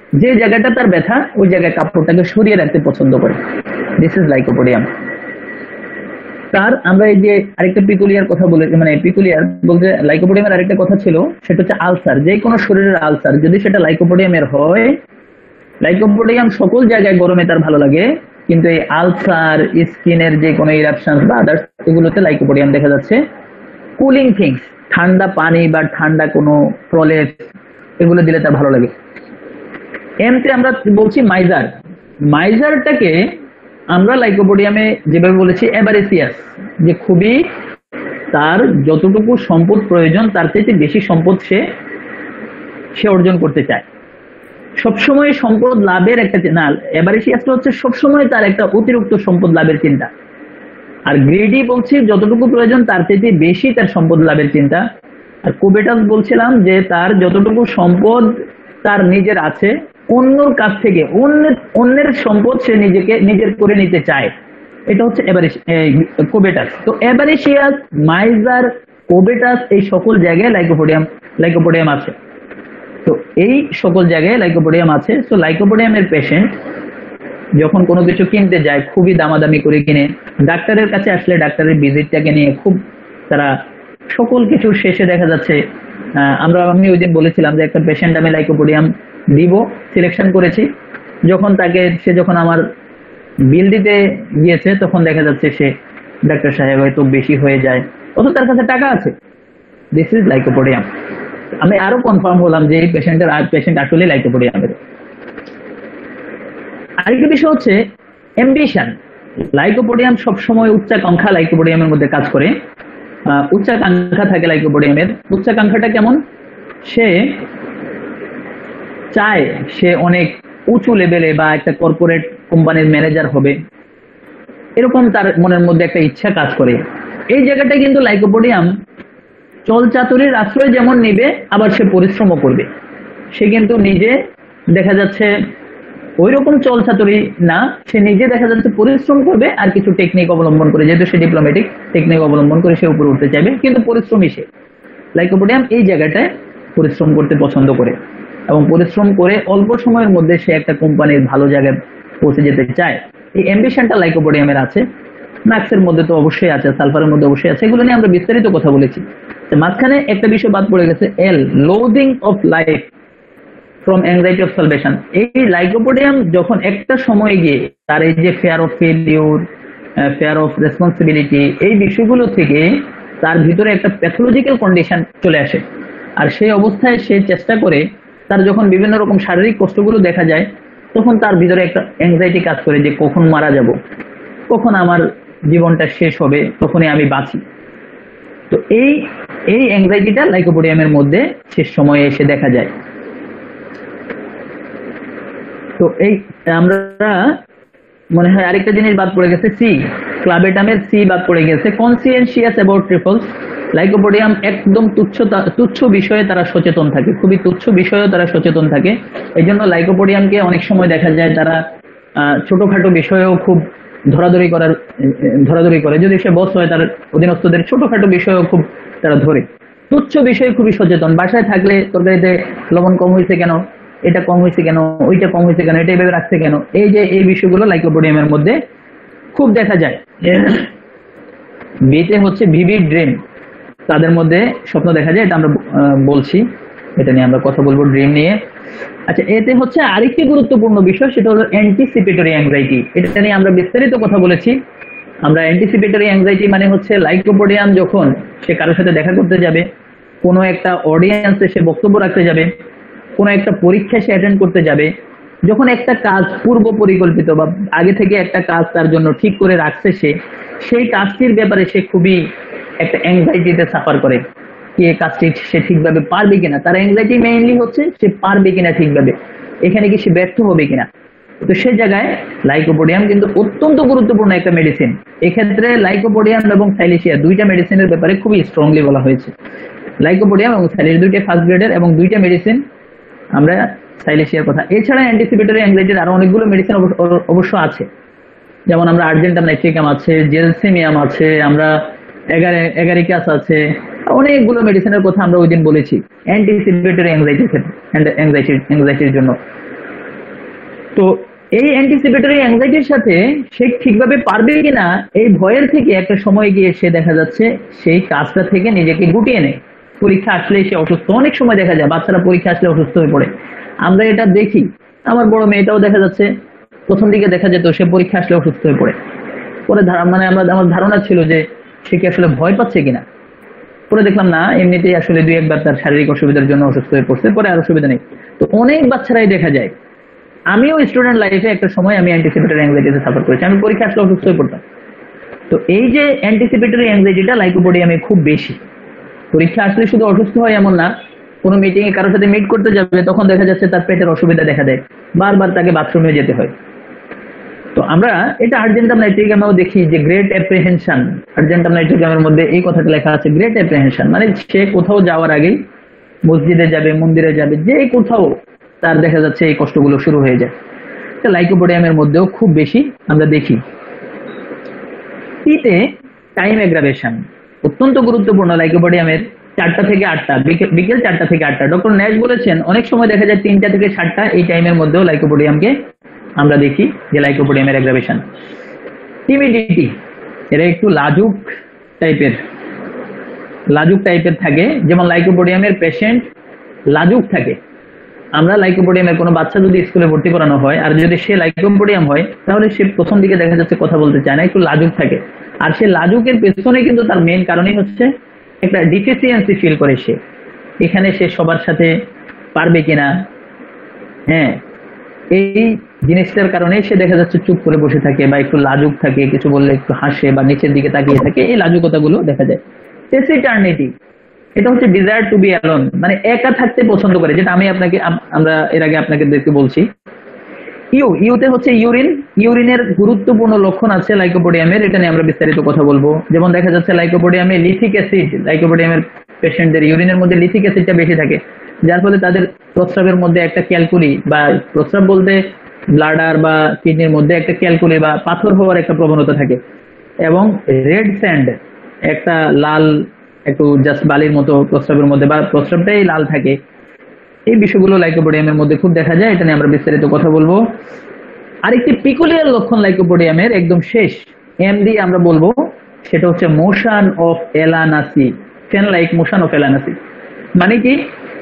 যে জায়গাটা তার ব্যথা ওই জায়গায় কাপড়টাকে সরিয়ে রাখতে পছন্দ করে। This is Lycopodium. তার আমরা এই যে আরেকটা পিকুলিয়ার কথা বলে, মানে পিকুলিয়ার বলতে লাইকোপোডিয়ামের আরেকটা কথা ছিল, সেটা হচ্ছে আলসার। যে কোনো শরীরের আলসার যদি সেটা লাইকোপোডিয়ামের হয়, লাইকোপোডিয়াম সকল জায়গায় গরমে তার ভালো লাগে, কিন্তু এই আলসার, স্কিনের যে কোনো ইরাপশন বা আদার্স, এগুলোতে লাইকোপোডিয়াম দেখা যাচ্ছে কুলিং থিংস, ঠান্ডা পানি বা ঠান্ডা কোনো প্রলেপ এগুলো দিলে তার ভালো লাগে। এমতে আমরা বলছি মাইজার। মাইজারটাকে আমরা লাইকোপোডিয়ামে যেভাবে বলেছি এভারেসিয়াস, যে খুবই তার যতটুকু সম্পদ প্রয়োজন তার চাইতে বেশি সম্পদ সে অর্জন করতে চায়, সবসময় সম্পদ লাভের একটা না। এভারেসিয়াসটা হচ্ছে সবসময় তার একটা অতিরিক্ত সম্পদ লাভের চিন্তা। আর গ্রেডি বলছি যতটুকু প্রয়োজন তার চাইতে বেশি তার সম্পদ লাভের চিন্তা। আর কোবেটাস বলছিলাম যে তার যতটুকু সম্পদ তার নিজের আছে, অন্যর কাছ থেকে অন্যের সম্পদ সে নিজের করে নিতে চায়, এটা হচ্ছে কোবেটাস। তো এভারেসিয়াস, মাইজার, কোবেটাস এই সকল জায়গায় লাইকোপোডিয়াম আছে। তো এই সকল জায়গায় লাইকোপোডিয়াম আছে। তো লাইকোপোডিয়ামের পেশেন্ট যখন কোনো কিছু কিনতে যায় খুবই দামাদামি করে কিনে, ডাক্তারের কাছে আসলে ডাক্তারের ভিজিটটাকে নিয়ে খুব তারা সকল কিছু শেষে দেখা যাচ্ছে আমি ওই দিন বলেছিলাম যে একটা পেশেন্ট আমি লাইকোপোডিয়াম দিব সিলেকশন করেছি, সে যখন আমার বিল দিতে গিয়েছে তখন দেখা যাচ্ছে সে ডাক্তার সাহেব হয়তো বেশি হয়ে যায়, অথচ তার কাছে টাকা আছে। This is Lycopodium. আমি আরো কনফার্ম হলাম যে এই পেশেন্ট আসলে লাইকোপোডিয়ামের। আরেকটা বিষয় হচ্ছে অ্যাম্বিশন। লাইকোপোডিয়াম সবসময় উচ্চাকাঙ্ক্ষা লাইকোপোডিয়ামের মধ্যে কাজ করে। উচ্চাকাঙ্ক্ষা থাকে লাইকোপোডিয়ামের। উচ্চাকাঙ্ক্ষাটা কেমন? সে চায় সে অনেক উঁচু লেভেলে বা একটা কর্পোরেট কোম্পানির ম্যানেজার হবে, এরকম তার মনের মধ্যে একটা ইচ্ছা কাজ করে। এই জায়গাটা কিন্তু লাইকোপোডিয়াম চলচাতুরির আশ্রয় যেমন নিবে, আবার সে পরিশ্রমও করবে। সে কিন্তু নিজে দেখা যাচ্ছে ওই রকম চলচাতুরি না, সে নিজে দেখা যাচ্ছে পরিশ্রম করবে আর কিছু টেকনিক অবলম্বন করে, যেহেতু সে ডিপ্লোম্যাটিক, টেকনিক অবলম্বন করে সে উপরে উঠতে চাইবে, কিন্তু পরিশ্রমী সে। লাইকোপোডিয়াম এই জায়গাটায় পরিশ্রম করতে পছন্দ করে এবং পরিশ্রম করে অল্প সময়ের মধ্যে সে একটা কোম্পানির ভালো জায়গায় পৌঁছে যেতে চায়। এই অ্যাম্বিশনটা লাইকোপোডিয়ামের আছে। ম্যাক্সের মধ্যে তো অবশ্যই আছে, সালফারের মধ্যে অবশ্যই আছে, এগুলো নিয়ে আমরা বিস্তারিত কথা বলেছি। মাঝখানে একটা বিষয় বাদ পড়ে গেছে, loathing of life from anxiety of salvation. এই লাইকোপোডিয়াম যখন একটা সময় গিয়ে তার এই যে fear of failure, fear of responsibility, এই বিষয়গুলো থেকে তার ভিতরে একটা প্যাথোলজিক্যাল কন্ডিশন চলে আসে, আর সেই অবস্থায় সে চেষ্টা করে, তার যখন বিভিন্ন রকম শারীরিক কষ্টগুলো দেখা যায় তখন তার ভিতরে একটা অ্যাংজাইটি কাজ করে যে কখন মারা যাব, কখন আমার জীবনটা শেষ হবে, তখনই আমি বাঁচি। তো এই অ্যাংজাইটিটা লাইকোপোডিয়ামের মধ্যে শেষ সময়ে এসে দেখা যায়। তো এই আমরা মনে হয় আরেকটা জিনিস বাদ পড়ে গেছে, সি, ক্লাবেটামের সি বাদ পড়ে গেছে, কনসিয়েন্সিয়াস অ্যাবাউট ট্রিপলস। লাইকোপোডিয়াম একদম তুচ্ছ বিষয়ে তারা সচেতন থাকে, খুবই তুচ্ছ বিষয়েও তারা সচেতন থাকে। এই জন্য লাইকোপোডিয়ামকে অনেক সময় দেখা যায় তারা ছোটখাটো বিষয়েও খুব ধরাধরি করে, যদি সে বস হয় তার অধীনস্থদের ছোটখাটো বিষয়েও খুব তারা ধরে। তুচ্ছ বিষয়ে খুবই সচেতন। বাসায় থাকলে তরকারিতে লবণ কম হয়েছে কেন, এটা কম হয়েছে কেন, ওইটা কম হয়েছে কেন, এটা এভাবে রাখছে কেন, এই বিষয়গুলো লাইকোপোডিয়ামের মধ্যে খুব দেখা যায়। বিতে হচ্ছে ভিভিড ড্রিম, তাদের মধ্যে স্বপ্ন দেখা যায়, এটা আমরা বলছি, এটা নিয়ে আমরা কথা বলবো ড্রিম নিয়ে। আচ্ছা, এতে হচ্ছে আরেকটি গুরুত্বপূর্ণ বিষয়, সেটা হলো অ্যান্টিসিপেটরি অ্যাংজাইটি। এটা নিয়ে আমরা বিস্তারিত কথা বলেছি। আমরা অ্যান্টিসিপেটরি অ্যাংজাইটি মানে হচ্ছে লাইকোপোডিয়াম যখন সে কারোর সাথে দেখা করতে যাবে, কোনো একটা অডিয়েন্সে সে বক্তব্য রাখতে যাবে, কোনো একটা পরীক্ষা সে অ্যাটেন্ড করতে যাবে, যখন একটা কাজ পূর্ব পরিকল্পিত বা আগে থেকে একটা কাজ তার জন্য ঠিক করে রাখছে, সেই কাজটির ব্যাপারে সে খুবই একটা অ্যাংজাইটিতে সাফার করে, কি এই কাজটি সে ঠিকভাবে পারবে কিনা। তার অ্যাংজাইটি মেইনলি হচ্ছে সে পারবে কিনা ঠিকভাবে, এখানে কি সে ব্যর্থ হবে কিনা। তো সেই জায়গায় লাইকোপোডিয়াম কিন্তু অত্যন্ত গুরুত্বপূর্ণ একটা মেডিসিন। এক্ষেত্রে লাইকোপোডিয়াম এবং সাইলেশিয়া দুইটা মেডিসিনের ব্যাপারে খুবই স্ট্রংলি বলা হয়েছে। লাইকোপোডিয়াম এবং সাইলেশিয়া দুইটা ফার্স্ট গ্রেডের এবং দুইটা মেডিসিন আমরা সাইলেশিয়ার কথা। এছাড়া অ্যান্টিসিপেটরি অ্যাংজাইটির আরো অনেকগুলো মেডিসিন অবশ্য আছে, যেমন আমরা আর্জেন্টাম নাইট্রিকাম আছে, জেলসিমিয়াম আছে, আমরা এগারিকাস আছে, অনেকগুলো মেডিসিনের কথা আমরা ওই দিন বলেছি অ্যান্টিসিপেটরি অ্যাংজাইটির জন্য। তো এই অ্যান্টিসিপেটরি অ্যাংজাইটির সাথে সে ঠিকভাবে পারবে কিনা এই ভয়ের থেকে একটা সময় গিয়ে সে দেখা যাচ্ছে সেই কাজটা থেকে নিজেকে গুটিয়ে নেয়। পরীক্ষা আসলেই সে অসুস্থ, অনেক সময় দেখা যায় বাচ্চারা পরীক্ষা আসলে অসুস্থ হয়ে পড়ে, আমরা এটা দেখি। আমার বড় মেয়েটাও দেখা যাচ্ছে প্রথম দিকে দেখা যেত সে পরীক্ষা আসলে অসুস্থ হয়ে পড়ে, পরে মানে আমার ধারণা ছিল যে সে কি আসলে ভয় পাচ্ছে কিনা, পরে দেখলাম না, এমনিতেই আসলে দুই একবার তার শারীরিক অসুবিধার জন্য অসুস্থ হয়ে পড়ছে, পরে আর অসুবিধা নেই। তো অনেক বাচ্চারাই দেখা যায়, আমিও স্টুডেন্ট লাইফে একটা সময় আমি অ্যান্টিসিপেটরি অ্যাংজাইটিতে সাফার করেছি, আমি পরীক্ষা আসলে অসুস্থ হয়ে পড়তাম। তো এই যে অ্যান্টিসিপেটরি অ্যাংজাইটিটা লাইকোপোডিয়ামে খুব বেশি। পরীক্ষা আসলে শুধু অসুস্থ হয় এমন না, কোনো মিটিং এ কারোর সাথে মিট করতে যাবে তখন দেখা যাচ্ছে তার পেটের অসুবিধা দেখা দেয়, বারবার তাকে বাথরুমে যেতে হয়। তো আমরা এটা আর্জেন্টাম নাইট্রিগামেও দেখি যে গ্রেট অ্যাপ্রিহেনশন, আর্জেন্টাম নাইট্রিগামের মধ্যে এই কথাটা লেখা আছে, গ্রেট অ্যাপ্রিহেনশন মানে সে কোথাও যাওয়ার আগেই মসজিদে যাবে, মন্দিরে যাবে, যে কোথাও তার দেখা যাচ্ছে এই কষ্টগুলো শুরু হয়ে যায়। লাইকোপোডিয়ামের মধ্যেও খুব বেশি আমরা দেখি। টিতে টাইম এগ্রাভেশন অত্যন্ত গুরুত্বপূর্ণ লাইকোপোডিয়ামের, 4টা থেকে 8টা, বিকেল 4টা থেকে 8টা। ডক্টর ন্যাশ বলেছেন অনেক সময় দেখা যায় 3টা থেকে 7টা, এই টাইমের মধ্যেও লাইকোপোডিয়ামকে আমরা দেখি যে লাইকোপোডিয়ামের এগ্রাভেশন। টিমিডিটি, এরা একটু লাজুক টাইপের থাকে, যেমন লাইকোপোডিয়ামের পেশেন্ট লাজুক থাকে। আমরা লাইকোপোডিয়ামের কোনো বাচ্চা যদি স্কুলে ভর্তি করানো হয় আর যদি সে লাইকোপোডিয়াম হয় তাহলে সে প্রথম দিকে দেখা যাচ্ছে কথা বলতে চায় না, একটু লাজুক থাকে। আর সে লাজুকের পেছনে কিন্তু তার মেইন কারণই হচ্ছে একটা ডিফিসিয়েন্সি ফিল করে সে, এখানে সে সবার সাথে পারবে কিনা, হ্যাঁ এই জিনিসটার কারণে সে দেখা যাচ্ছে চুপ করে বসে থাকে বা একটু লাজুক থাকে, কিছু বললে একটু হাসে বা নিচের দিকে তাকিয়ে থাকে, এই লাজুকতাগুলো দেখা যায়। টেসিটার্নিটি, এটা হচ্ছে ডিজায়ার টু বি অ্যালোন, মানে একা থাকতে পছন্দ করে, যেটা আমরা এর আগে আপনাকে দেখতে বলছি। ইউতে হচ্ছে ইউরিনের গুরুত্বপূর্ণ লক্ষণ আছে লাইকোপোডিয়ামের, এটা নিয়ে আমরা বিস্তারিত কথা বলবো। যেমন দেখা যাচ্ছে লাইকোপোডিয়ামে লিথিক অ্যাসিড, লাইকোপোডিয়ামের পেশেন্টদের ইউরিনের মধ্যে লিথিক অ্যাসিডটা বেশি থাকে, যার ফলে তাদের প্রস্রাবের মধ্যে একটা ক্যালকুলি বা প্রস্রাব বলতে ব্লাডার বা কিডনির মধ্যে একটা ক্যালকুলি বা পাথর হওয়ার একটা প্রবণতা থাকে। এবং রেড স্যান্ড, একটা লাল একটু জাস্ট বালির মতো প্রস্রাবের মধ্যে বা প্রস্রাবটাই লাল থাকে, এই বিষয়গুলো লাইকোপোডিয়ামের মধ্যে খুব দেখা যায়, এটা নিয়ে আমরা বিস্তারিত কথা বলবো। আরেকটি পিকুলিয়ার লক্ষণ লাইকোপোডিয়ামের একদম শেষ এম দিয়ে আমরা বলবো, সেটা হচ্ছে মোশন অফ এলানাসি, ফ্যান লাইক মোশন অফ এলানাসি। মানে কি,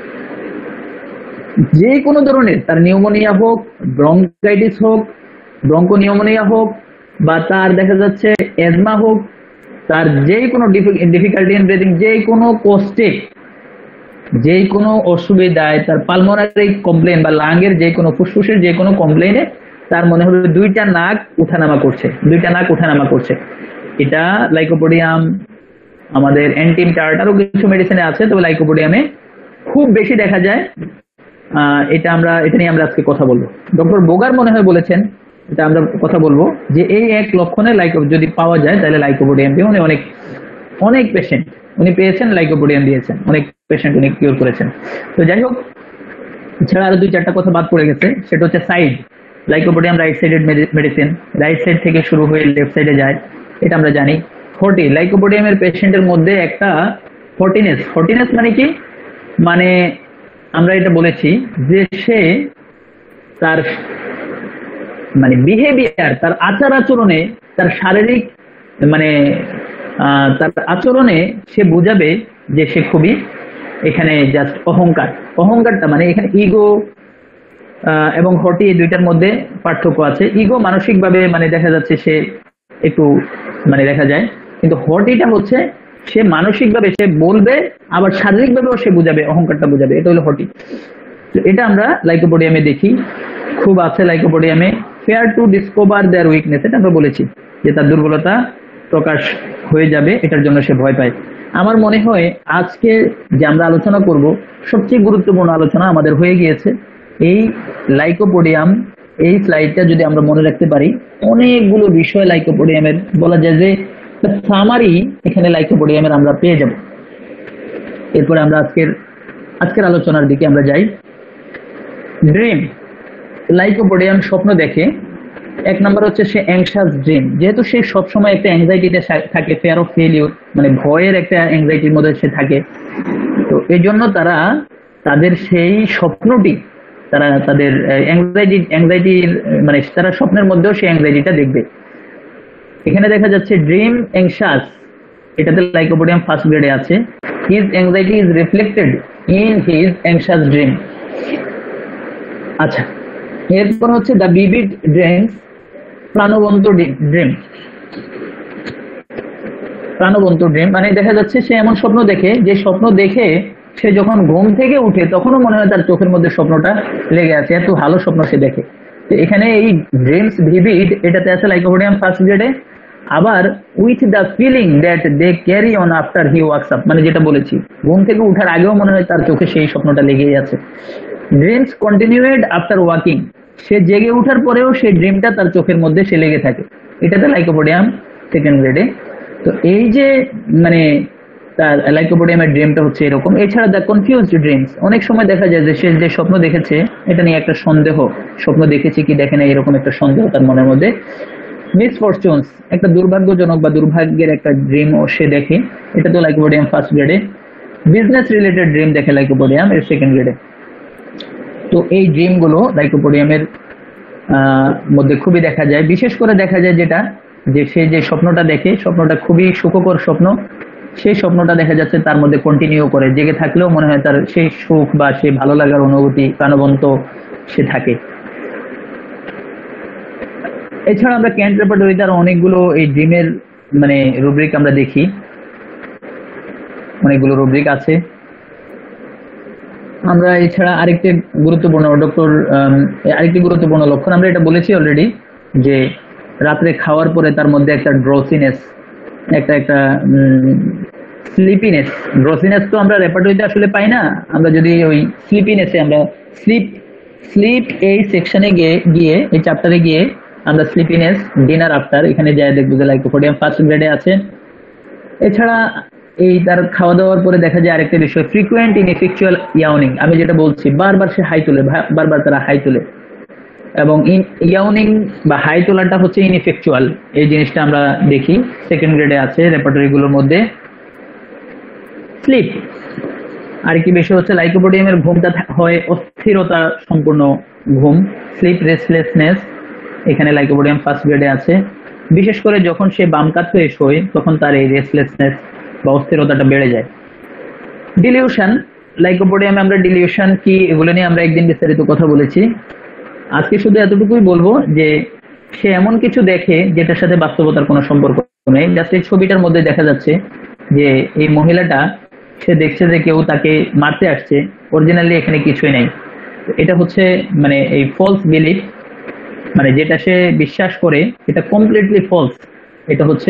যে কোনো ধরনের তার নিউমোনিয়া হোক, ব্রঙ্কাইটিস হোক, ব্রঙ্কোনিউমোনিয়া হোক, বা তার দেখা যাচ্ছে অ্যাজমা হোক, তার যে কোনো ডিফিকাল্টি ইন ব্রিথিং, যে কোনো কষ্টে, যে কোনো অসুবিধায়, তার পালমোনারি কমপ্লেন বা লাঙ্গের যে কোনো ফুসফুসের যে কোনো কমপ্লেনে তার মনে হবে দুইটা নাক উঠানামা করছে, এটা লাইকোপোডিয়াম, আমাদের অ্যান্টিম টার্টারও কিছু মেডিসিনে আছে, তবে লাইকোপোডিয়ামে খুব বেশি দেখা যায়। এটা নিয়ে আমরা আজকে কথা বলবো। ডক্টর বোগার মনে হয় বলেছেন, এটা আমরা কথা বলবো যে এই এক লক্ষণে যদি পাওয়া যায় তাহলে লাইকোপোডিয়াম দিয়ে উনি অনেক পেশেন্ট উনি পেয়েছেন, লাইকোপোডিয়াম দিয়েছেন, অনেক পেশেন্ট উনি কিওর করেছেন। তো যাই হোক, এছাড়া আরো 2-4টা কথা বাদ পড়ে গেছে, সেটা হচ্ছে side. Lycopodium right sided medicine, right side থেকে শুরু হয়ে লেফট সাইডে যায়, এটা আমরা জানি। ফর্টি, লাইকোপোডিয়ামের পেশেন্টের মধ্যে একটা ফর্টিনেস মানে কি, মানে আমরা এটা বলেছি যে সে তার মানে বিহেভিয়ার, তার আচার আচরণে, তার শারীরিক মানে তার আচরণে সে বুঝাবে যে সে খুবই এখানে জাস্ট অহংকারটা মানে এখানে ইগো এবং হটি, এই দুইটার মধ্যে পার্থক্য আছে। ইগো মানসিকভাবে মানে দেখা যাচ্ছে সে একটু মানে দেখা যায়, কিন্তু হটিটা হচ্ছে সে মানসিকভাবে সে বলবে, আবার শারীরিকভাবেও সে বুঝাবে, অহংকারটা বুঝাবে, এটা হলো হটি। তো এটা আমরা লাইকোপোডিয়ামে দেখি, খুব আছে লাইকোপোডিয়ামে। Fear to discover their weakness, এটা আমরা বলেছি যে তার দুর্বলতা প্রকাশ হয়ে যাবে, এটার জন্য সে ভয় পায়। আমার মনে হয় আজকে যে আমরা আলোচনা করব সবচেয়ে গুরুত্বপূর্ণ আলোচনা আমাদের হয়ে গিয়েছে। এই লাইকোপোডিয়াম, এই স্লাইডটা যদি আমরা মনে রাখতে পারি, অনেকগুলো বিষয় লাইকোপোডিয়ামের বলা যায় যে সামারি এখানে লাইকোপোডিয়ামের আমরা পেয়ে যাব। এরপরে আমরা আজকের আলোচনার দিকে আমরা যাই। ড্রিম, লাইকোপোডিয়াম স্বপ্ন দেখে। 1 নম্বর হচ্ছে সে অ্যাংশাস ড্রিম, যেহেতু সে সবসময় একটা অ্যাংজাইটিতে থাকে, ফেয়ার অফ ফেলিউর মানে ভয়ের একটা অ্যাংজাইটির মধ্যে সে থাকে, তো এই জন্য তাদের সেই স্বপ্নটি তারা তাদের অ্যাংজাইটির মানে তারা স্বপ্নের মধ্যেও সেই অ্যাংজাইটিটা দেখবে। এখানে দেখা যাচ্ছে ড্রিম অ্যাংশাস, এটাতে লাইকোপোডিয়াম ফার্স্ট গ্রেডে আছে। His anxiety is reflected in his anxious dream. আচ্ছা, এরপর হচ্ছে দ্য বিবিড ড্রিমস, প্রাণবন্ত ড্রিম। প্রাণবন্ত ড্রিম মানে দেখা যাচ্ছে সে এমন স্বপ্ন দেখে যে স্বপ্ন দেখে সে যখন ঘুম থেকে উঠে তখনও মনে হয় তার চোখের মধ্যে স্বপ্নটা লেগে আছে, এত ভালো স্বপ্ন সে দেখে। তো এখানে এই ড্রিমস ভিভিড এটাতে আছে লাইকোপোডিয়াম ফার্স্ট গ্রেডে। আবার with the feeling that they carry on after he wakes up, মানে যেটা বলেছি ঘুম থেকে উঠার আগেও মনে হয় তার চোখে সেই স্বপ্নটা লেগেই আছে। ড্রিমস কন্টিনিউড আফটার ওয়াকিং, সে জেগে উঠার পরেও সেই ড্রিমটা তার চোখের মধ্যে সে লেগে থাকে, এটাতে লাইকোপোডিয়াম সেকেন্ড গ্রেডে। তো এই যে মানে তার লাইকোপোডিয়ামের ড্রিমটা হচ্ছে এরকম। এছাড়া দ্য কনফিউজড ড্রিমস, অনেক সময় দেখা যায় যে সে যে স্বপ্ন দেখেছে এটা নিয়ে একটা সন্দেহ, স্বপ্ন দেখেছে কি দেখে না এরকম একটা সন্দেহ তার মনের মধ্যে। মিসফরচুনস, একটা দুর্ভাগ্যজনক বা দুর্ভাগ্যের একটা ড্রিমও সে দেখে, এটা তো লাইকোপোডিয়াম ফার্স্ট গ্রেডে। বিজনেস রিলেটেড ড্রিম দেখে লাইকোপোডিয়াম এর সেকেন্ড গ্রেডে। তো এই ড্রিমগুলো লাইকোপোডিয়ামের মধ্যে খুবই দেখা যায়। বিশেষ করে দেখা যায় যেটা যে সে যে স্বপ্নটা দেখে স্বপ্নটা খুবই সুখকর স্বপ্ন, সেই স্বপ্নটা দেখা যাচ্ছে তার মধ্যে কন্টিনিউ করে, জেগে থাকলেও মনে হয় তার সেই সুখ বা সেই ভালো লাগার অনুভূতি প্রাণবন্ত সে থাকে। এছাড়া আমরা ক্যান্ট রেপার্টরিতে আরো অনেকগুলো এই ড্রিমের মানে রুব্রিক আমরা দেখি, অনেকগুলো রুব্রিক আছে। আমরা এছাড়া আরেকটি গুরুত্বপূর্ণ আরেকটি গুরুত্বপূর্ণ লক্ষণ আমরা এটা বলেছি অলরেডি, যে রাত্রে খাওয়ার পরে তার মধ্যে একটা ড্রসিনেস, একটা স্লিপিনেস। ড্রসিনেস তো আমরা রেপার্টরিতে আসলে পাই না, আমরা যদি ওই স্লিপিনেসে আমরা স্লিপ এই সেকশনে গিয়ে এই চ্যাপ্টারে গিয়ে আমরা স্লিপিনেস ডিনার আফটার এখানে যাই দেখবো যে লাইকোপোডিয়াম ফার্স্ট গ্রেডে আছে। এছাড়া এই তার খাওয়া দাওয়ার পরে দেখা যায় আরেকটা বিষয়, ফ্রিকুয়েন্ট ইনএফেকচুয়াল ইয়াউনিং, আমি যেটা বলছি বারবার সে হাই তোলে, বারবার তারা হাই তোলে, এবং ইয়াউনিং বা হাই তোলাটা হচ্ছে ইনএফেকচুয়াল, এই জিনিসটা আমরা দেখি সেকেন্ড গ্রেডে আছে রেপার্টরি গুলোর মধ্যে। স্লিপ আরেকটি বিষয় হচ্ছে লাইকোপোডিয়ামের ঘুমটা হয় অস্থিরতা সম্পূর্ণ ঘুম, স্লিপ রেস্টলেসনেস, এখানে লাইকোপোডিয়াম ফার্স্ট গ্রেডে আছে। বিশেষ করে যখন সে বাম কাত হয়ে শোয় তখন তার এই রেস্টলেসনেস বা অস্থিরতাটা বেড়ে যায়। ডিলিউশন, লাইকোপোডিয়ামে আমরা ডিলিউশন কি এগুলো নিয়ে আমরা একদিন বিস্তারিত কথা বলেছি। আজকে শুধু এতটুকুই বলবো যে সে এমন কিছু দেখে যেটার সাথে বাস্তবতার কোনো সম্পর্ক নেই। জাস্ট এই ছবিটার মধ্যে দেখা যাচ্ছে যে এই মহিলাটা সে দেখছে যে কেউ তাকে মারতে আসছে, অরিজিনালি এখানে কিছুই নেই। এটা হচ্ছে মানে এই ফলস বিলিফ, মানে যেটা সে বিশ্বাস করে এটা কমপ্লিটলি ফলস, এটা হচ্ছে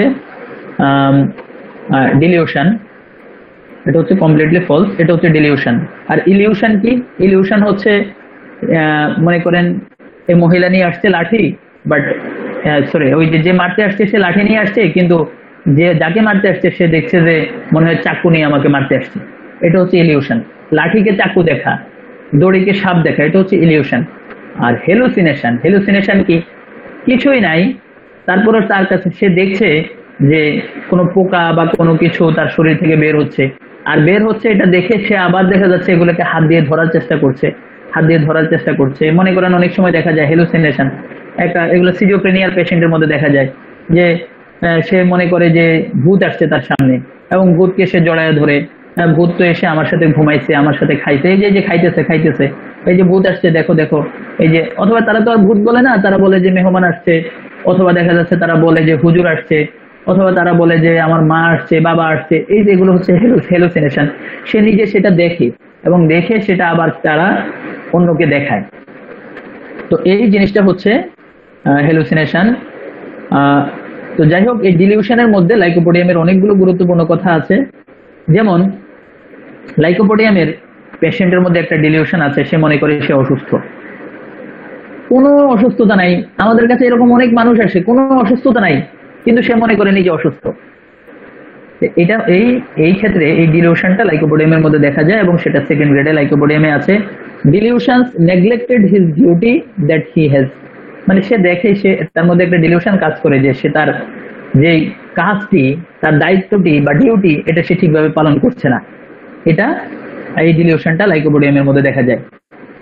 ডিলিউশন, এটা হচ্ছে কমপ্লিটলি ফলস, এটা হচ্ছে ডিলিউশন। আর ইলিউশন কি? ইলিউশন হচ্ছে মনে করেন এই মহিলা নিয়ে আসছে লাঠি, বাট সরি ওই যে মারতে আসছে সে লাঠি নিয়ে আসছে, কিন্তু যে যাকে মারতে আসছে সে দেখছে যে মনে হয় চাকু নিয়ে আমাকে মারতে আসছে, এটা হচ্ছে ইলিউশন। লাঠিকে চাকু দেখা, দড়িকে সাপ দেখা, এটা হচ্ছে ইলিউশন। আর হেলুসিনেশন, হেলুসিনেশন কি? কিছুই নাই, তারপরে তার কাছে সে দেখছে যে কোনো পোকা বা কোনো কিছু তার শরীর থেকে বের হচ্ছে, আর বের হচ্ছে এটা দেখে সে আবার দেখা যাচ্ছে এগুলোকে হাত দিয়ে ধরার চেষ্টা করছে, হাত দিয়ে ধরার চেষ্টা করছে। মনে করেন অনেক সময় দেখা যায় হেলুসিনেশন এগুলো সিজোফ্রেনিয়ার পেশেন্টের মধ্যে দেখা যায় যে সে মনে করে যে ভূত আসছে তার সামনে এবং ভূতকে সে জড়ায় ধরে, ভূত তো এসে আমার সাথে ঘুমাইছে, আমার সাথে খাইছে, এই যে খাইতেছে, এই যে ভূত আসছে দেখো দেখো, এই যে, অথবা তারা তো আর ভূত বলে না, তারা বলে যে মেহমান আসছে, অথবা দেখা যাচ্ছে তারা বলে যে হুজুর আসছে, অথবা তারা বলে যে আমার মা আসছে, বাবা আসছে, এই যেগুলো হচ্ছে হেলুসিনেশন। সে নিজে সেটা দেখে এবং দেখে সেটা আবার তারা অন্যকে দেখায়। তো এই জিনিসটা হচ্ছে হেলুসিনেশন। তো যাই হোক, এই ডিলিউশনের মধ্যে লাইকোপোডিয়ামের অনেকগুলো গুরুত্বপূর্ণ কথা আছে। যেমন লাইকোপোডিয়ামের পেশেন্টের মধ্যে একটা ডিলিউশন আছে, সে মনে করে সে অসুস্থ, কোনো অসুস্থতা নাই। আমাদের কাছে এরকম অনেক মানুষ আসে, কোনো অসুস্থতা নাই, কিন্তু সে মনে করে নিজে অসুস্থ। এটা এই ক্ষেত্রে এই ডিলিউশনটা লাইকোপোডিয়ামের মধ্যে দেখা যায় এবং সেটা সেকেন্ড গ্রেডে লাইকোপোডিয়ামে আছে। Delusions neglected his duty that he has, মানে সে দেখে সে তার মধ্যে একটা ডিলিউশন কাজ করে যে সে তার যে কাজটি, তার দায়িত্বটি বা ডিউটি, এটা সে ঠিকভাবে পালন করছে না। এটা এই ডিলিউশনটা লাইকোপোডিয়ামের মধ্যে দেখা যায়।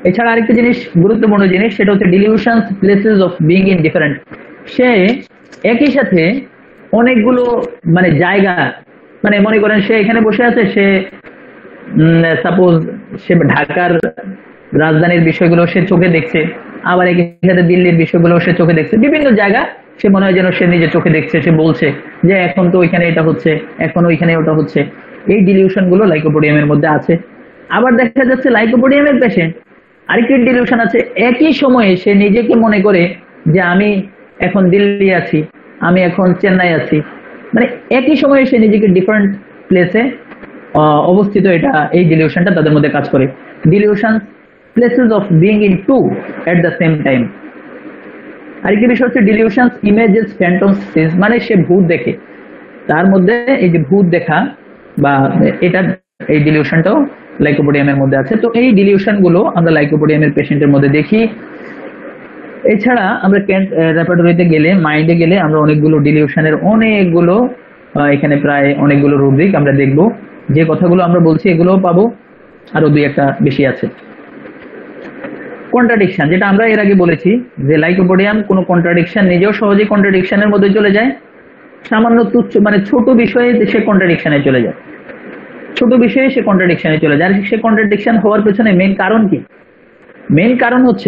এছাড়া আরেকটা জিনিস, গুরুত্বপূর্ণ জিনিস, সেটা হচ্ছে delusion places of being in different. সে একই সাথে অনেকগুলো মানে জায়গা, মানে মনে করেন সে এখানে বসে আছে, সে সাপোজ সে ঢাকার রাজধানীর বিষয়গুলো সে চোখে দেখছে, আবার একই সাথে দিল্লির বিষয়গুলো সে চোখে দেখছে, বিভিন্ন জায়গা সে মনে হয় যেন সে নিজে চোখে দেখছে, সে বলছে যে এখন তো ওইখানে এটা হচ্ছে, এখন ওইখানে ওটা হচ্ছে। এই ডিলিউশন গুলো লাইকোপোডিয়ামের মধ্যে আছে। আবার দেখা যাচ্ছে লাইকোপোডিয়ামের পেশেন্ট আরেকটি ডিলিউশন আছে, একই সময়ে সে নিজেকে মনে করে যে আমি এখন দিল্লি আছি, আমি এখন চেন্নাই আছি, মানে একই সময়ে সে নিজেকে ডিফারেন্ট প্লেসে অবস্থিত। এটা এই ডিলিউশনটা তাদের মধ্যে কাজ করে। Delusion places of being in two at the same time. আরেকটি বিষয় হচ্ছে ডিলিউশন ইমেজেস ফ্যান্টমস, মানে সে ভূত দেখে, তার মধ্যে এই যে ভূত দেখা বা এটা, এই ডিলিউশনটাও লাইকোপোডিয়ামের মধ্যে আছে। তো এই ডিলিউশন গুলো আমরা লাইকোপোডিয়ামের পেশেন্টের মধ্যে দেখি। এছাড়া আমরা রেপার্টরিতে গেলে, মাইন্ডে গেলে আমরা অনেকগুলো ডিলিউশনের অনেকগুলো এখানে প্রায় অনেকগুলো রুব্রিক আমরা দেখব। যে কথাগুলো আমরা বলছি এগুলোও পাবো, আরো দুই একটা বেশি আছে। কন্ট্রাডিকশন, যেটা আমরা এর আগে বলেছি যে লাইকোপোডিয়াম কোনো কন্ট্রাডিকশন, নিজেও সহজেই কন্ট্রাডিকশনের মধ্যে চলে যায়। সামান্য তুচ্ছ মানে ছোট বিষয়ে সে কন্ট্রাডিকশনে চলে যায়, ছোট বিষয়ে সে কন্ট্রাডিকশনে চলে যায়। আর সে কন্ট্রাডিকশন হওয়ার পেছনে মেইন কারণ কি? মেইন কারণ হচ্ছে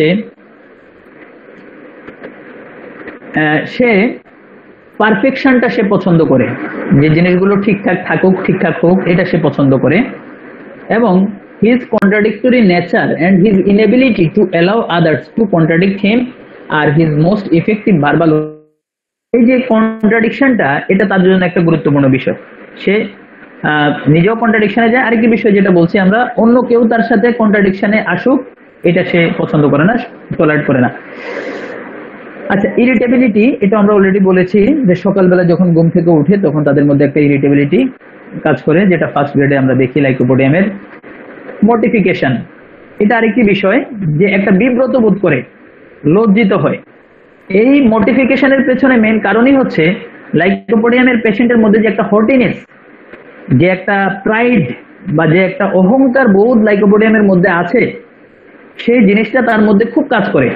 সে পারফেকশনটা সে পছন্দ করে, যে জিনিসগুলো ঠিকঠাক থাকুক, ঠিকঠাক হোক, এটা সে পছন্দ করে। এবং his contradictory nature and his inability to allow others to contradict him are his most effective verbal। এই যে কন্ট্রাডিকশনটা, এটা তার জন্য একটা গুরুত্বপূর্ণ বিষয়। সে নিজেও কন্ট্রাডিকশনে যায়। আরেকটি বিষয় যেটা বলছি আমরা, অন্য কেউ তার সাথে কন্ট্রাডিকশনে আসুক, এটা সে পছন্দ করে না, টলারেট করে না। আচ্ছা, ইরিটেবিলিটি, এটা আমরা অলরেডি বলেছি যে সকালবেলা যখন ঘুম থেকে উঠে তখন তাদের মধ্যে একটা ইরিটেবিলিটি কাজ করে, যেটা ফার্স্ট গ্রেডে আমরা দেখি লাইকোপোডিয়ামের। মর্টিফিকেশন, এটা আরেকটি বিষয়, যে একটা বিব্রত বোধ করে, লজ্জিত হয়। এই মর্টিফিকেশনের পেছনে মেইন কারণই হচ্ছে লাইকোপোডিয়ামের পেশেন্টের মধ্যে যে একটা হটিনেস, যে একটা প্রাইড বা যে একটা অহংকার বোধ লাইকোপোডিয়ামের মধ্যে আছে, সেই জিনিসটা তার মধ্যে খুব কাজ করে।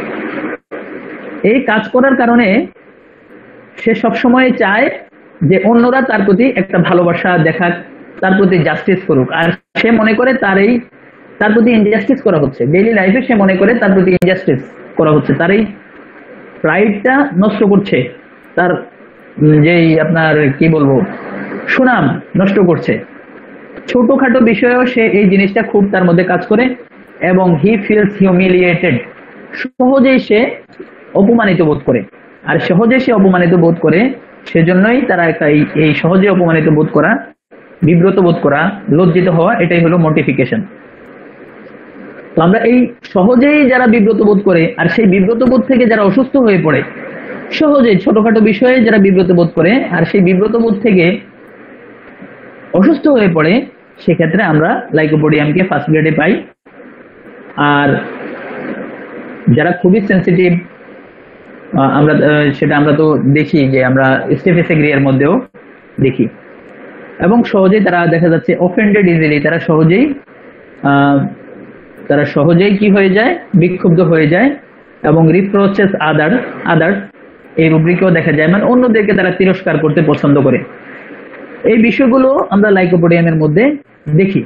এই কাজ করার কারণে সে সবসময় চায় যে অন্যরা তার প্রতি একটা ভালোবাসা দেখাক, তার প্রতি জাস্টিস করুক। আর সে মনে করে তার প্রতি ইনজাস্টিস করা হচ্ছে, ডেইলি লাইফে সে মনে করে তার প্রতি ইনজাস্টিস করা হচ্ছে, তার এই প্রাইডটা নষ্ট করছে, তার যেই আপনার কি বলবো সুনাম নষ্ট করছে। ছোটখাটো বিষয়েও সে এই জিনিসটা খুব তার মধ্যে কাজ করে, এবং হি ফিলস হিউমিলিয়েটেড, সহজেই সে অপমানিত বোধ করে। আর সহজে সে অপমানিত বোধ করে, সেজন্যই তারা একটা এই সহজে অপমানিত বোধ করা, বিব্রত বোধ করা, লজ্জিত হওয়া, এটাই হলো মর্টিফিকেশন। তো আমরা এই সহজেই যারা বিব্রত বোধ করে, আর সেই বিব্রত বোধ থেকে যারা অসুস্থ হয়ে পড়ে, সহজেই ছোটখাটো বিষয়ে যারা বিব্রত বোধ করে আর সেই বিব্রত বোধ থেকে অসুস্থ হয়ে পড়ে, সেক্ষেত্রে আমরা লাইকোপোডিয়ামকে ফার্স্ট গ্রেডে পাই। আর যারা খুবই সেন্সিটিভ, সেটা আমরা তো দেখি যে আমরা স্টেফিসেগ্রিয়ার মধ্যেও দেখি, এবং সহজেই তারা দেখা যাচ্ছে অফেন্ডেড ইজিলি, তারা সহজেই কি হয়ে যায়, বিক্ষুব্ধ হয়ে যায়, এবং রিপ্রোচেস আদার্স, এই রুব্রিকেও দেখা যায়, মানে অন্যদেরকে তারা তিরস্কার করতে পছন্দ করে। এই বিষয়গুলো আমরা লাইকোপোডিয়ামের মধ্যে দেখি।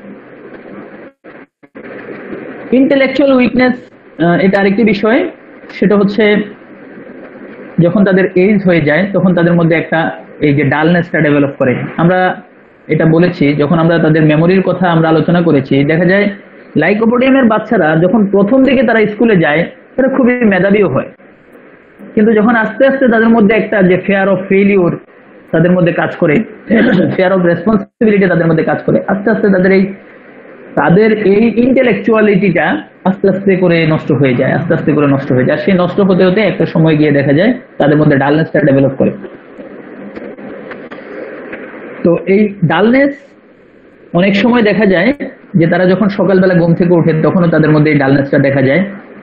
ইন্টেলেকচুয়াল উইকনেস, এটা আরেকটি বিষয়, সেটা হচ্ছে যখন তাদের এজ হয়ে যায় তখন তাদের মধ্যে একটা এই যে ডালনেসটা ডেভেলপ করে। আমরা এটা বলেছি যখন আমরা তাদের মেমোরির কথা আমরা আলোচনা করেছি, দেখা যায় লাইকোপোডিয়ামের বাচ্চারা যখন প্রথম দিকে তারা স্কুলে যায় তারা খুবই মেধাবীও হয়, কিন্তু যখন আস্তে আস্তে তাদের মধ্যে একটা যে ফেয়ার অফ ফেলিউর তাদের মধ্যে কাজ করে, ফেয়ার অফ রেসপন্সিবিলিটি তাদের মধ্যে কাজ করে, আস্তে আস্তে তাদের এই ইন্টেলেকচুয়ালিটিটা আস্তে আস্তে করে নষ্ট হয়ে যায়, আস্তে আস্তে করে নষ্ট হয়ে যায়। সেই নষ্ট হতে হতে একটা সময় গিয়ে দেখা যায় তাদের মধ্যে ডালনেসটা ডেভেলপ করে। তো এই ডালনেস অনেক সময় দেখা যায় যে তারা যখন সকালবেলা ঘুম থেকে ওঠে তখনও তাদের মধ্যে এই ডালনেসটা দেখা যায়।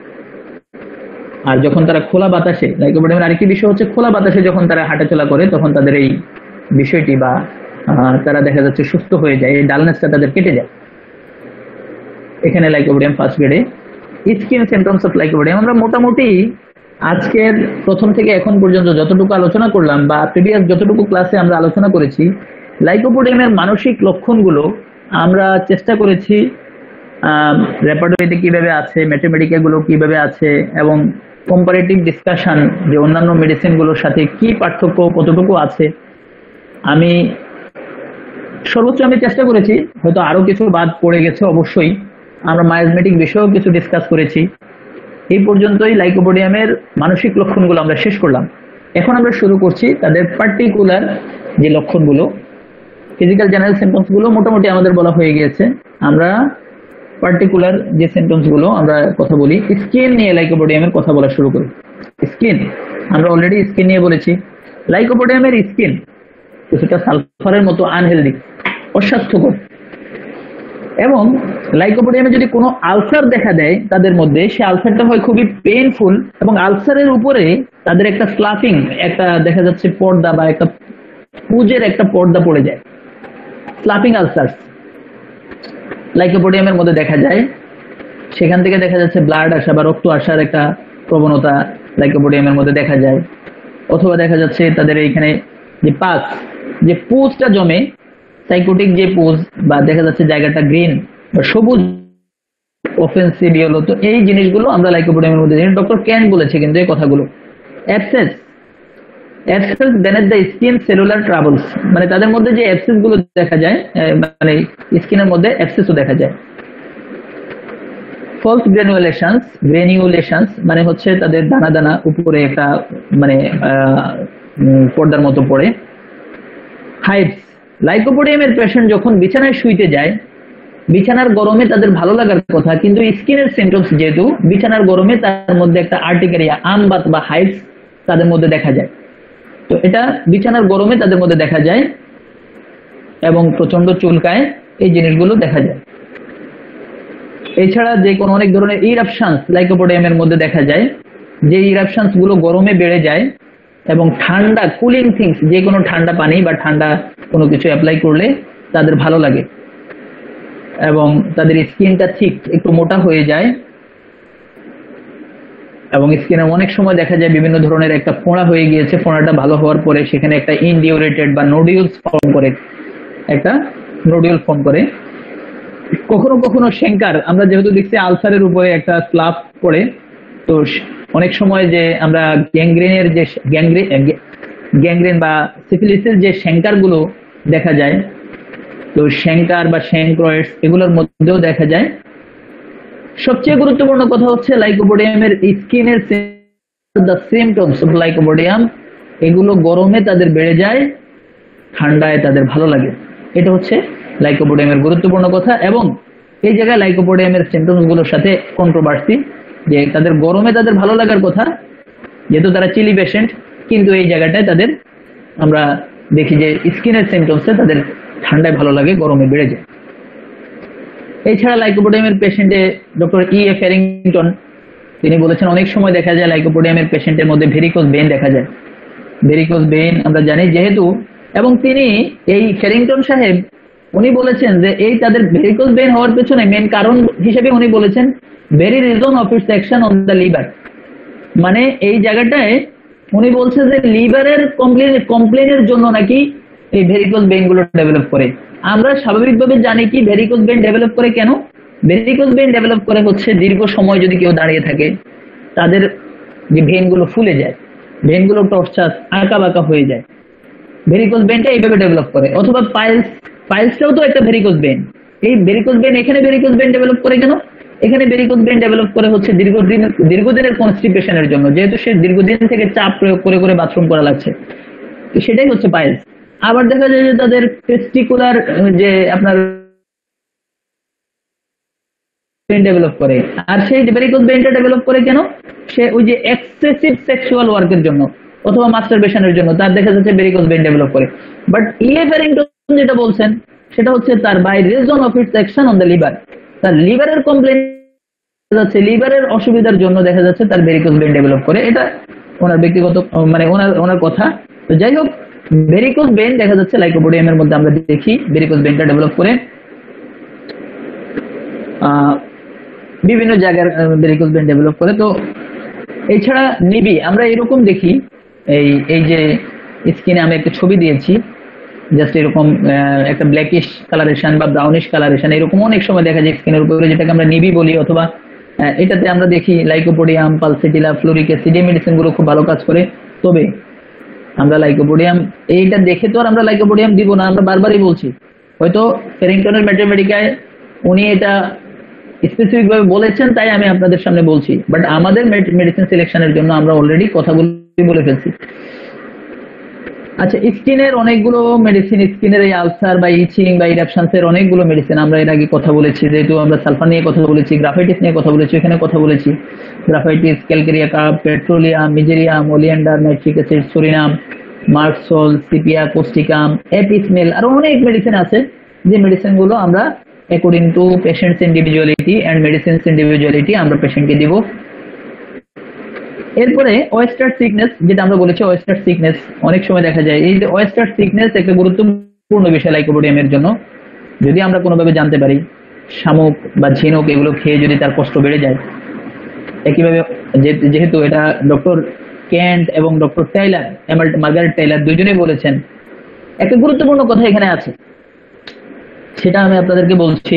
আর যখন তারা খোলা বাতাসে, লাইকোপোডিয়ামের আরেকটি বিষয় হচ্ছে খোলা বাতাসে যখন তারা হাঁটাচলা করে তখন তাদের এই বিষয়টি বা তারা দেখা যাচ্ছে সুস্থ হয়ে যায়, এই ডালনেসটা তাদের কেটে যায়। এখানে লাইকোপোডিয়াম ফার্স্ট গ্রেডে স্কিন সিমটমস অফ লাইকোপোডিয়াম। আমরা মোটামুটি আজকের প্রথম থেকে এখন পর্যন্ত যতটুকু আলোচনা করলাম বা প্রিভিয়াস যতটুকু ক্লাসে আমরা আলোচনা করেছি, লাইকোপোডিয়ামের মানসিক লক্ষণগুলো আমরা চেষ্টা করেছি রেপার্টরিতে কিভাবে আছে, ম্যাথমেটিক্যাল গুলো কিভাবে আছে, এবং কম্পারেটিভ ডিসকাশন যে অন্যান্য মেডিসিন গুলোর সাথে কি পার্থক্য কতটুকু আছে আমি সর্বোচ্চ চেষ্টা করেছি। হয়তো আরো কিছু বাদ পড়ে গেছে অবশ্যই। আমরা মায়াজমেটিক বিষয়েও কিছু ডিসকাস করেছি। এই পর্যন্তই লাইকোপোডিয়ামের মানসিক লক্ষণগুলো আমরা শেষ করলাম। এখন আমরা শুরু করছি তাদের পার্টিকুলার যে লক্ষণগুলো। ফিজিক্যাল জেনারেল সিমটমস গুলো মোটামুটি আমাদের বলা হয়ে গিয়েছে। আমরা পার্টিকুলার যে সিমটমস গুলো আমরা কথা বলি, স্কিন নিয়ে লাইকোপোডিয়ামের কথা বলা শুরু করি। স্কিন আমরা অলরেডি স্কিন নিয়ে বলেছি। লাইকোপোডিয়ামের স্কিন কিছুটা সালফারের মতো আনহেলদি, অস্বাস্থ্যকর, এবং লাইকোপোডিয়ামে যদি কোনো আলসার দেখা দেয় তাদের মধ্যে, সে আলসারটা হয় খুবই পেইনফুল, এবং আলসারের উপরে তাদের একটা স্লাফিং, একটা দেখা যাচ্ছে পর্দা বা একটা পুজের একটা পর্দা পড়ে যায়। স্লাফিং আলসার লাইকোপোডিয়ামের মধ্যে দেখা যায়। সেখান থেকে দেখা যাচ্ছে ব্লাড আসা বা রক্ত আসার একটা প্রবণতা লাইকোপোডিয়ামের মধ্যে দেখা যায়। অথবা দেখা যাচ্ছে তাদের এইখানে যে পাস, যে পুজটা জমে, সাইকোটিক যে পুজ, বা দেখা যাচ্ছে জায়গাটা গ্রিন বা সবুজ অফেন্সিভ ইয়েলো। তো এই জিনিসগুলো আমরা লাইকোপোডিয়ামের মধ্যে জানি। ডক্টর ক্যান বলেছে কিন্তু এই কথাগুলো। Abscess beneath the skin cellular troubles, মানে তাদের মধ্যে যে অ্যাবসেস গুলো দেখা যায়, মানে স্কিনের মধ্যে অ্যাবসেসও দেখা যায়। ফলস গ্রানুলেশনস মানে হচ্ছে তাদের দানা দানা উপরে একটা মানে পর্দার মতো পড়ে। হাইটস, লাইকোপোডিয়ামের পেশেন্ট যখন বিছানায় শুইতে যায়, বিছানার গরমে তাদের ভালো লাগার কথা, কিন্তু স্কিনের সিমটমস যেহেতু বিছানার গরমে তার মধ্যে একটা আর্টিকেরিয়া, আমবাত বা হাইটস তাদের মধ্যে দেখা যায়। তো এটা বিছানার গরমে তাদের মধ্যে দেখা যায় এবং প্রচন্ড চুলকায়, এই জিনিসগুলো দেখা যায়। এছাড়া যে কোনো অনেক ধরনের ইরাপশনস লাইকোপোডিয়ামের মধ্যে দেখা যায়, যে ইরাপশনস গুলো গরমে বেড়ে যায় এবং ঠান্ডা কুলিং থিংস, যে কোনো ঠান্ডা পানি বা ঠান্ডা কোনো কিছু অ্যাপ্লাই করলে তাদের ভালো লাগে, এবং তাদের স্কিনটা ঠিক একটু মোটা হয়ে যায়, এবং স্কিনে অনেক সময় দেখা যায় বিভিন্ন ধরনের একটা ফোঁড়া হয়ে গিয়েছে, ফোঁড়াটা ভালো হওয়ার পরে সেখানে একটা ইনডিউরেটেড বা নোডিউলস ফর্ম করে, একটা নোডিউল ফর্ম করে। কখনো কখনো শ্যাঙ্কার, আমরা যেহেতু দেখছি আলসারের উপরে একটা স্লাফ পড়ে, তো অনেক সময় যে আমরা গ্যাংগ্রেনের যে গ্যাংগ্রেন বা সিফিলিসের যে শ্যাঙ্কার গুলো দেখা যায়, তো শ্যাঙ্কার বা শ্যাঙ্ক্রয়েডস এগুলোর মধ্যেও দেখা যায়। সবচেয়ে গুরুত্বপূর্ণ কথা হচ্ছে লাইকোপোডিয়ামের স্কিনের দ্য সিমটমস অফ লাইকোপোডিয়াম, এগুলো গরমে তাদের বেড়ে যায়, ঠান্ডায় তাদের ভালো লাগে। এটা হচ্ছে লাইকোপোডিয়ামের গুরুত্বপূর্ণ কথা। এবং এই জায়গায় লাইকোপোডিয়ামের সিমটমস গুলোর সাথে কন্ট্রোভার্সি, যে তাদের গরমে তাদের ভালো লাগার কথা, যেহেতু তারা চিলি পেশেন্ট, কিন্তু এই জায়গাটায় তাদের আমরা দেখি যে স্কিনের সিমটমসে তাদের ঠান্ডায় ভালো লাগে, গরমে বেড়ে যায়। এছাড়া লাইকোপোডিয়ামের পেশেন্টে ডক্টর E.F. ফ্যারিংটন তিনি বলেছেন অনেক সময় দেখা যায় লাইকোপোডিয়ামের পেশেন্টের মধ্যে ভেরিকোজ ভেইন দেখা যায়। ভেরিকোজ ভেইন আমরা জানি যেহেতু, এবং তিনি এই ফ্যারিংটন সাহেব উনি বলেছেন যে এই তাদের ভেরিকোজ ভেইন হওয়ার পেছনে মেন কারণ হিসেবে উনি বলেছেন very reason of its action on the liver. মানে এই জায়গাটায় উনি বলছেন যে লিভারের কমপ্লেনের জন্য নাকি এই ভেরিকোজ ভেইন গুলো ডেভেলপ করে। আমরা স্বাভাবিকভাবে জানি কি ভেরিকোজ ভেইন ডেভেলপ করে কেন। ভেরিকোজ ভেইন ডেভেলপ করে হচ্ছে দীর্ঘ সময় যদি কেউ দাঁড়িয়ে থাকে, তাদের যে ভেইন গুলো ফুলে যায়, ভেইন গুলো টর্চাস আঁকা বাঁকা হয়ে যায়, ভেরিকোজ ভেইনটা এইভাবে ডেভেলপ করে। অথবা পাইলসটাও তো একটা ভেরিকোজ ভেইন। এই ভেরিকোজ ভেইন, এখানে ভেরিকোজ ভেইন ডেভেলপ করে কেন? এখানে ভেরিকোজ ভেইন ডেভেলপ করে হচ্ছে দীর্ঘদিনের কনস্টিপেশনের জন্য, যেহেতু সে দীর্ঘদিন থেকে চাপ প্রয়োগ করে করে বাথরুম করা লাগছে, তো সেটাই হচ্ছে পাইলস। আবার দেখা যায় যে তাদের টেস্টিকুলার যে আপনার ডেভেলপ করে, আর সেই ভেরিকোজ ভেইনটা ডেভেলপ করে কেন? সে ওই যে এক্সেসিভ সেক্সুয়াল ওয়ার্কের জন্য অথবা মাস্টারবেশনের জন্য তার দেখা যাচ্ছে ভেরিকোজ ভেইন ডেভেলপ করে। But E.F. ফ্যারিংটন যেটা বলছেন সেটা হচ্ছে তার by reason of its action on the liver, তার লিভারের কমপ্লেন যাচ্ছে, লিভারের অসুবিধার জন্য দেখা যাচ্ছে তার ভেরিকোজ ভেইন ডেভেলপ করে। এটা ওনার ব্যক্তিগত মানে ওনার কথা। তো যাই হোক, ভেরিকোজ ভেইন দেখা যাচ্ছে লাইকোপোডিয়ামের মধ্যে আমরা দেখি ভেরিকোজ ভেইনটা ডেভেলপ করে। বিভিন্ন জায়গার ভেরিকোজ ভেন ডেভেলপ করে। তো এছাড়া নিবি আমরা এরকম দেখি, এই এই যে স্কিনে আমি একটা ছবি দিয়েছি, জাস্ট এরকম একটা ব্ল্যাকিশ কালারেশন বা ব্রাউনিশ কালারেশন এরকম অনেক সময় দেখা যায় স্কিনের উপরে, যেটাকে আমরা নিবি বলি। অথবা এটাতে আমরা দেখি লাইকোপোডিয়াম, পালসেটিলা, ফ্লোরিক অ্যাসিড, এই মেডিসিন গুলো খুব ভালো কাজ করে। তবে আমরা লাইকোপোডিয়াম এইটা দেখে তো আর আমরা লাইকোপোডিয়াম দিব না, আমরা বারবারই বলছি। হয়তো ফেরিংটনের ম্যাথমেটিকায় উনি এটা স্পেসিফিক ভাবে বলেছেন, তাই আমি আপনাদের সামনে বলছি, বাট আমাদের মেডিসিন সিলেকশনের জন্য আমরা অলরেডি কথাগুলো বলে ফেলছি। আচ্ছা, স্কিনের অনেকগুলো মেডিসিন, স্কিনের এই আলসার বা ইচিং বা ইরাপশনস এর অনেকগুলো মেডিসিন আমরা এর আগে কথা বলেছি। যেহেতু আমরা সালফার নিয়ে কথা বলেছি, গ্রাফাইটিস নিয়ে কথা বলেছি, এখানে কথা বলেছি Graphites, Calcarea carb, petroleum, Mezereum, Oleander, nitric acid, Psorinum, Merc sol, Sepia, Causticum, Apis mel, আরো অনেক মেডিসিন আছে যে মেডিসিন গুলো আমরা according to patient's individuality and medicine's individuality আমরা পেশেন্টকে দিব। এরপরে ওয়েস্টার সিকনেস, যেটা আমরা বলেছি ওয়েস্টার সিকনেস, অনেক সময় দেখা যায় এই যে ওয়েস্টার সিকনেস একটা গুরুত্বপূর্ণ বিষয় লাইকোপোডিয়ামের জন্য। যদি আমরা কোনোভাবে জানতে পারি শামুক বা ঝিনুক এগুলো খেয়ে যদি তার কষ্ট বেড়ে যায়, একইভাবে যেহেতু এটা ডক্টর কেন্ট এবং ডক্টর টাইলার, মার্গারেট টাইলার দুইজনেই বলেছেন, একটা গুরুত্বপূর্ণ কথা এখানে আছে, সেটা আমি আপনাদেরকে বলছি।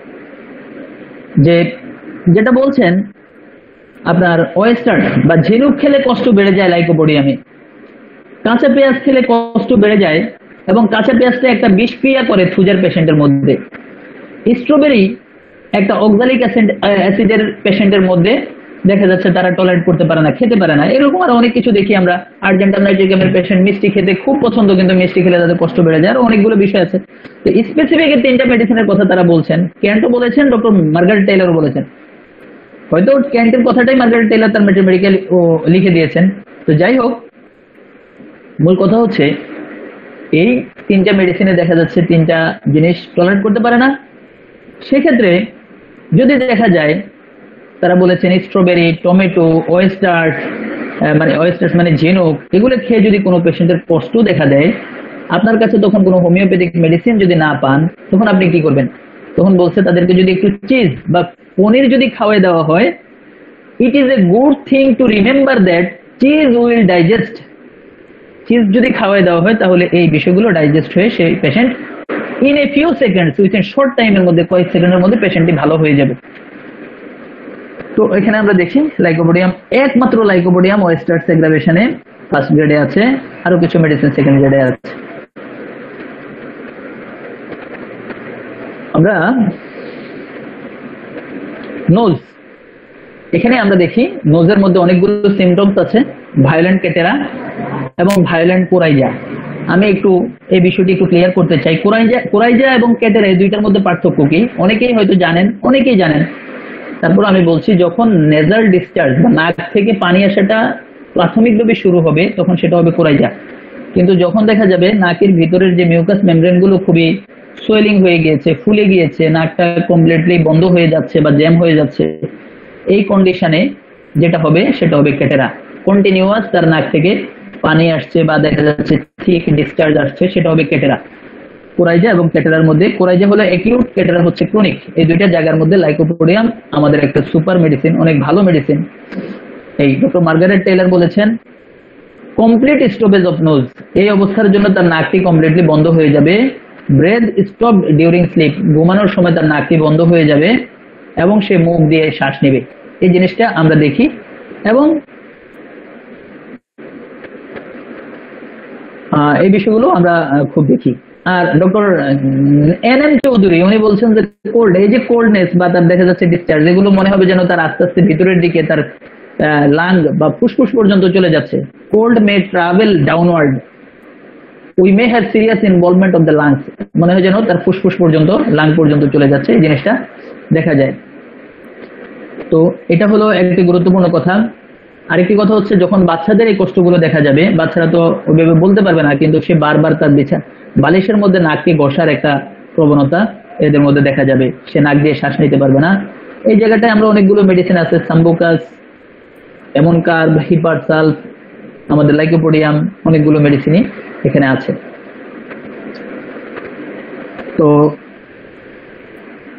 যে যেটা বলছেন আপনার ওয়েস্টার বা ঝিনুক খেলে কষ্ট বেড়ে যায় লাইকোপোডিয়ামে, কাঁচা পেঁয়াজ খেলে কষ্ট বেড়ে যায়, এবং কাঁচা পেঁয়াজটা একটা বিষক্রিয়া করে থুজার পেশেন্টের মধ্যে। স্ট্রবেরি একটা অক্সালিক অ্যাসিডের পেশেন্টের মধ্যে দেখা যাচ্ছে তারা টলারেট করতে পারে না, খেতে পারে না। এরকম আর অনেক কিছু দেখি আমরা। আর্জেন্টাইন নাইট্রিকামের পেশেন্ট মিষ্টি খেতে খুব পছন্দ, কিন্তু মিষ্টি খেলে তাদের কষ্ট বেড়ে যায়। আর অনেকগুলো বিষয় আছে। তো স্পেসিফিক তিনটা মেডিসিনের কথা তারা বলছেন, কেন্টও বলেছেন, ডক্টর মার্গারেট টেইলরও বলেছেন। হয়তো ক্যান্টের কথাটাই মার্গারেট টেইলর তার মেডিকেল ও লিখে দিয়েছেন। তো যাই হোক, মূল কথা হচ্ছে এই তিনটা মেডিসিনে দেখা যাচ্ছে তিনটা জিনিস টলারেট করতে পারে না। সেক্ষেত্রে যদি দেখা যায় তারা বলেছেন স্ট্রবেরি, টমেটো, ওয়েস্টার্স মানে ঝিনুক, এগুলো খেয়ে যদি কোনো পেশেন্টের কষ্ট দেখা দেয়, আপনার কাছে তখন কোনো হোমিওপ্যাথিক মেডিসিন যদি না পান, তখন আপনি কি করবেন? তখন বলছে তাদেরকে যদি একটু চিজ বা পনির যদি খাওয়াই দেওয়া হয়, it is a good thing to remember that cheese will digest. Cheese যদি খাওয়াই দেওয়া হয় তাহলে এই বিষয়গুলো ডাইজেস্ট হয়ে সেই patient in a few seconds, within short টাইমের মধ্যে, কয়েক সেকেন্ডের মধ্যে পেশেন্টটি ভালো হয়ে যাবে। তো এখানে আমরা দেখি লাইকোপোডিয়াম, একমাত্র লাইকোপোডিয়াম ওয়েস্টার্স এগ্রাভেশনে ফার্স্ট গ্রেডে আছে, আরো কিছু মেডিসিন সেকেন্ড গ্রেডে আছে। আমরা নোজ, এখানে আমরা দেখি নোজের মধ্যে অনেকগুলো সিমটমস আছে, ভায়োলেন্ট কেটেরা এবং ভায়োলেন্ট কোরাইজা। আমি একটু এই বিষয়টি একটু ক্লিয়ার করতে চাই। কোরাইজা এবং কেটেরা এই দুইটার মধ্যে পার্থক্য কি অনেকেই হয়তো জানেন, অনেকেই জানেন, তারপর আমি বলছি। যখন নেজাল ডিসচার্জ বা নাক থেকে পানি আসাটা প্রাথমিকভাবে শুরু হবে তখন সেটা হবে কোরাইজা। কিন্তু যখন দেখা যাবে নাকের ভিতরের যে মিউকাস মেমব্রেন গুলো খুবই সোয়েলিং হয়ে গিয়েছে, ফুলে গিয়েছে, নাকটা কমপ্লিটলি বন্ধ হয়ে যাচ্ছে বা জ্যাম হয়ে যাচ্ছে, এই কন্ডিশনে যেটা হবে সেটা হবে কেটেরা। কন্টিনিউয়াস তার নাক থেকে পানি আসছে বা দেখা যাচ্ছে থিক ডিসচার্জ আসছে, সেটা হবে কেটেরা। কোরাইজা এবং কেটেরার মধ্যে, কোরাইজা হলো অ্যাকিউট, কেটেরা হচ্ছে ক্রনিক। এই দুইটা জায়গার মধ্যে লাইকোপোডিয়াম আমাদের একটা সুপার মেডিসিন, অনেক ভালো মেডিসিন। এই ডক্টর মার্গারেট টেইলর বলেছেন কমপ্লিট স্টপেজ অফ নোজ, এই অবস্থার জন্য তার নাকটি কমপ্লিটলি বন্ধ হয়ে যাবে। ব্রেথ স্টপ ডিউরিং স্লিপ, ঘুমানোর সময় তার নাকটি বন্ধ হয়ে যাবে এবং সে মুখ দিয়ে শ্বাস নেবে। এই জিনিসটা আমরা দেখি এবং এই বিষয়গুলো আমরা খুব দেখি। আর ডক্টর NM চৌধুরী উনি বলছেন যে কোল্ড, এই যে কোল্ডনেস বা তার দেখা যাচ্ছে ডিসচার্জ, এগুলো মনে হবে যেন তার আস্তে আস্তে ভিতরের দিকে তার লাং বা ফুসফুস পর্যন্ত চলে যাচ্ছে। Cold may travel downward, we may have serious involvement of the lungs, মনে হয় যেন তার ফুসফুস পর্যন্ত, লাং পর্যন্ত চলে যাচ্ছে, এই জিনিসটা দেখা যায়। তো এটা হলো একটি গুরুত্বপূর্ণ কথা। আরেকটি কথা হচ্ছে যখন বাচ্চাদের এই কষ্টগুলো দেখা যাবে, বাচ্চারা তো ওইভাবে বলতে পারবে না, কিন্তু সে বারবার তার বালিশের মধ্যে নাককে ঘষার একটা প্রবণতা এদের মধ্যে দেখা যাবে, সে নাক দিয়ে শ্বাস নিতে পারবে না। এই জায়গাটায় আমরা অনেকগুলো মেডিসিন আছে, সাম্বুকাস, এমনকার্ব, হিপারসালফ, আমাদের লাইকোপোডিয়াম, অনেকগুলো মেডিসিনই এখানে আছে। তো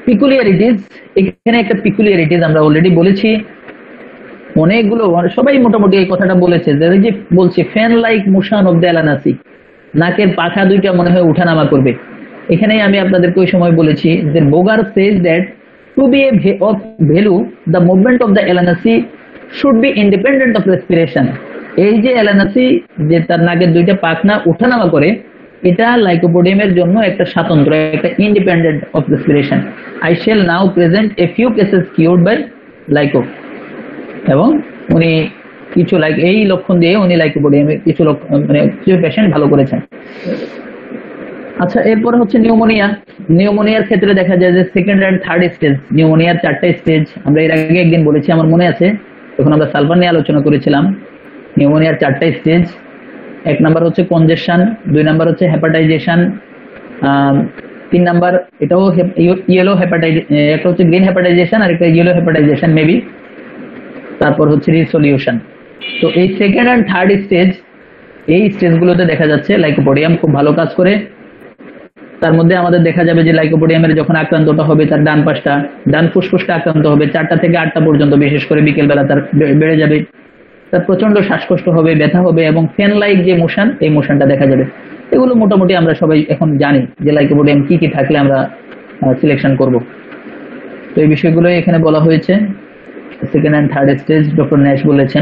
পিকুলিয়ারিটিস, এখানে একটা পিকুলিয়ারিটিস আমরা অলরেডি বলেছি অনেকগুলো, সবাই মোটামুটি এই কথাটা বলেছে যে ওই যে বলছে fan like motion of the alae nasi, নাকের পাখা দুইটা মনে হয় উঠানামা করবে। এখানেই আমি আপনাদেরকে ওই সময় বলেছি যে Boger says that to be of value the movement of the alae nasi should be independent of respiration. এই যে এলানাসি যে তার নাকের দুইটা পাখনা উঠানামা করে, এটা লাইকোপোডিয়ামের জন্য একটা স্বাতন্ত্র, একটা independent of respiration. I shall now present a few cases cured by lyco. এবং উনি কিছু এই লক্ষণ দিয়ে উনি লাইকোপোডিয়ামের কিছু মানে কিছু পেশেন্ট ভালো করেছেন। আচ্ছা, এরপরে হচ্ছে নিউমোনিয়া। নিউমোনিয়ার ক্ষেত্রে দেখা যায় যে সেকেন্ড অ্যান্ড থার্ড স্টেজ, নিউমোনিয়ার 4টা স্টেজ আমরা এর আগে একদিন বলেছি, আমার মনে আছে, তখন আমরা সালফার নিয়ে আলোচনা করেছিলাম। নিউমোনিয়ার 4টা স্টেজ, 1 নাম্বার হচ্ছে কনজেশন, 2 নাম্বার হচ্ছে হেপাটাইজেশন, 3 নাম্বার এটাও ইয়েলো হেপাটাইজ, একটা হচ্ছে গ্রিন হেপাটাইজেশন আর একটা ইয়েলো হেপাটাইজেশন মেবি, তারপর হচ্ছে রিসলিউশন। তো এই সেকেন্ড অ্যান্ড থার্ড স্টেজ, এই স্টেজগুলোতে দেখা যাচ্ছে লাইকোপোডিয়াম খুব ভালো কাজ করে। তার মধ্যে আমাদের দেখা যাবে যে লাইকোপোডিয়ামের যখন আক্রান্তটা হবে তার ডান পাশটা, ডান ফুসফুসটা আক্রান্ত হবে 4টা থেকে 8টা পর্যন্ত, বিশেষ করে বিকেল বেলা তার বেড়ে যাবে, তার প্রচন্ড শ্বাসকষ্ট হবে, ব্যথা হবে এবং ফ্যান লাইক যে মোশন, এই মোশনটা দেখা যাবে। এগুলো মোটামুটি আমরা সবাই এখন জানি যে লাইকোপোডিয়াম কি কি থাকলে আমরা সিলেকশন করব। তো এই বিষয়গুলো এখানে বলা হয়েছে। Second and third stage doctor Nash বলেছেন।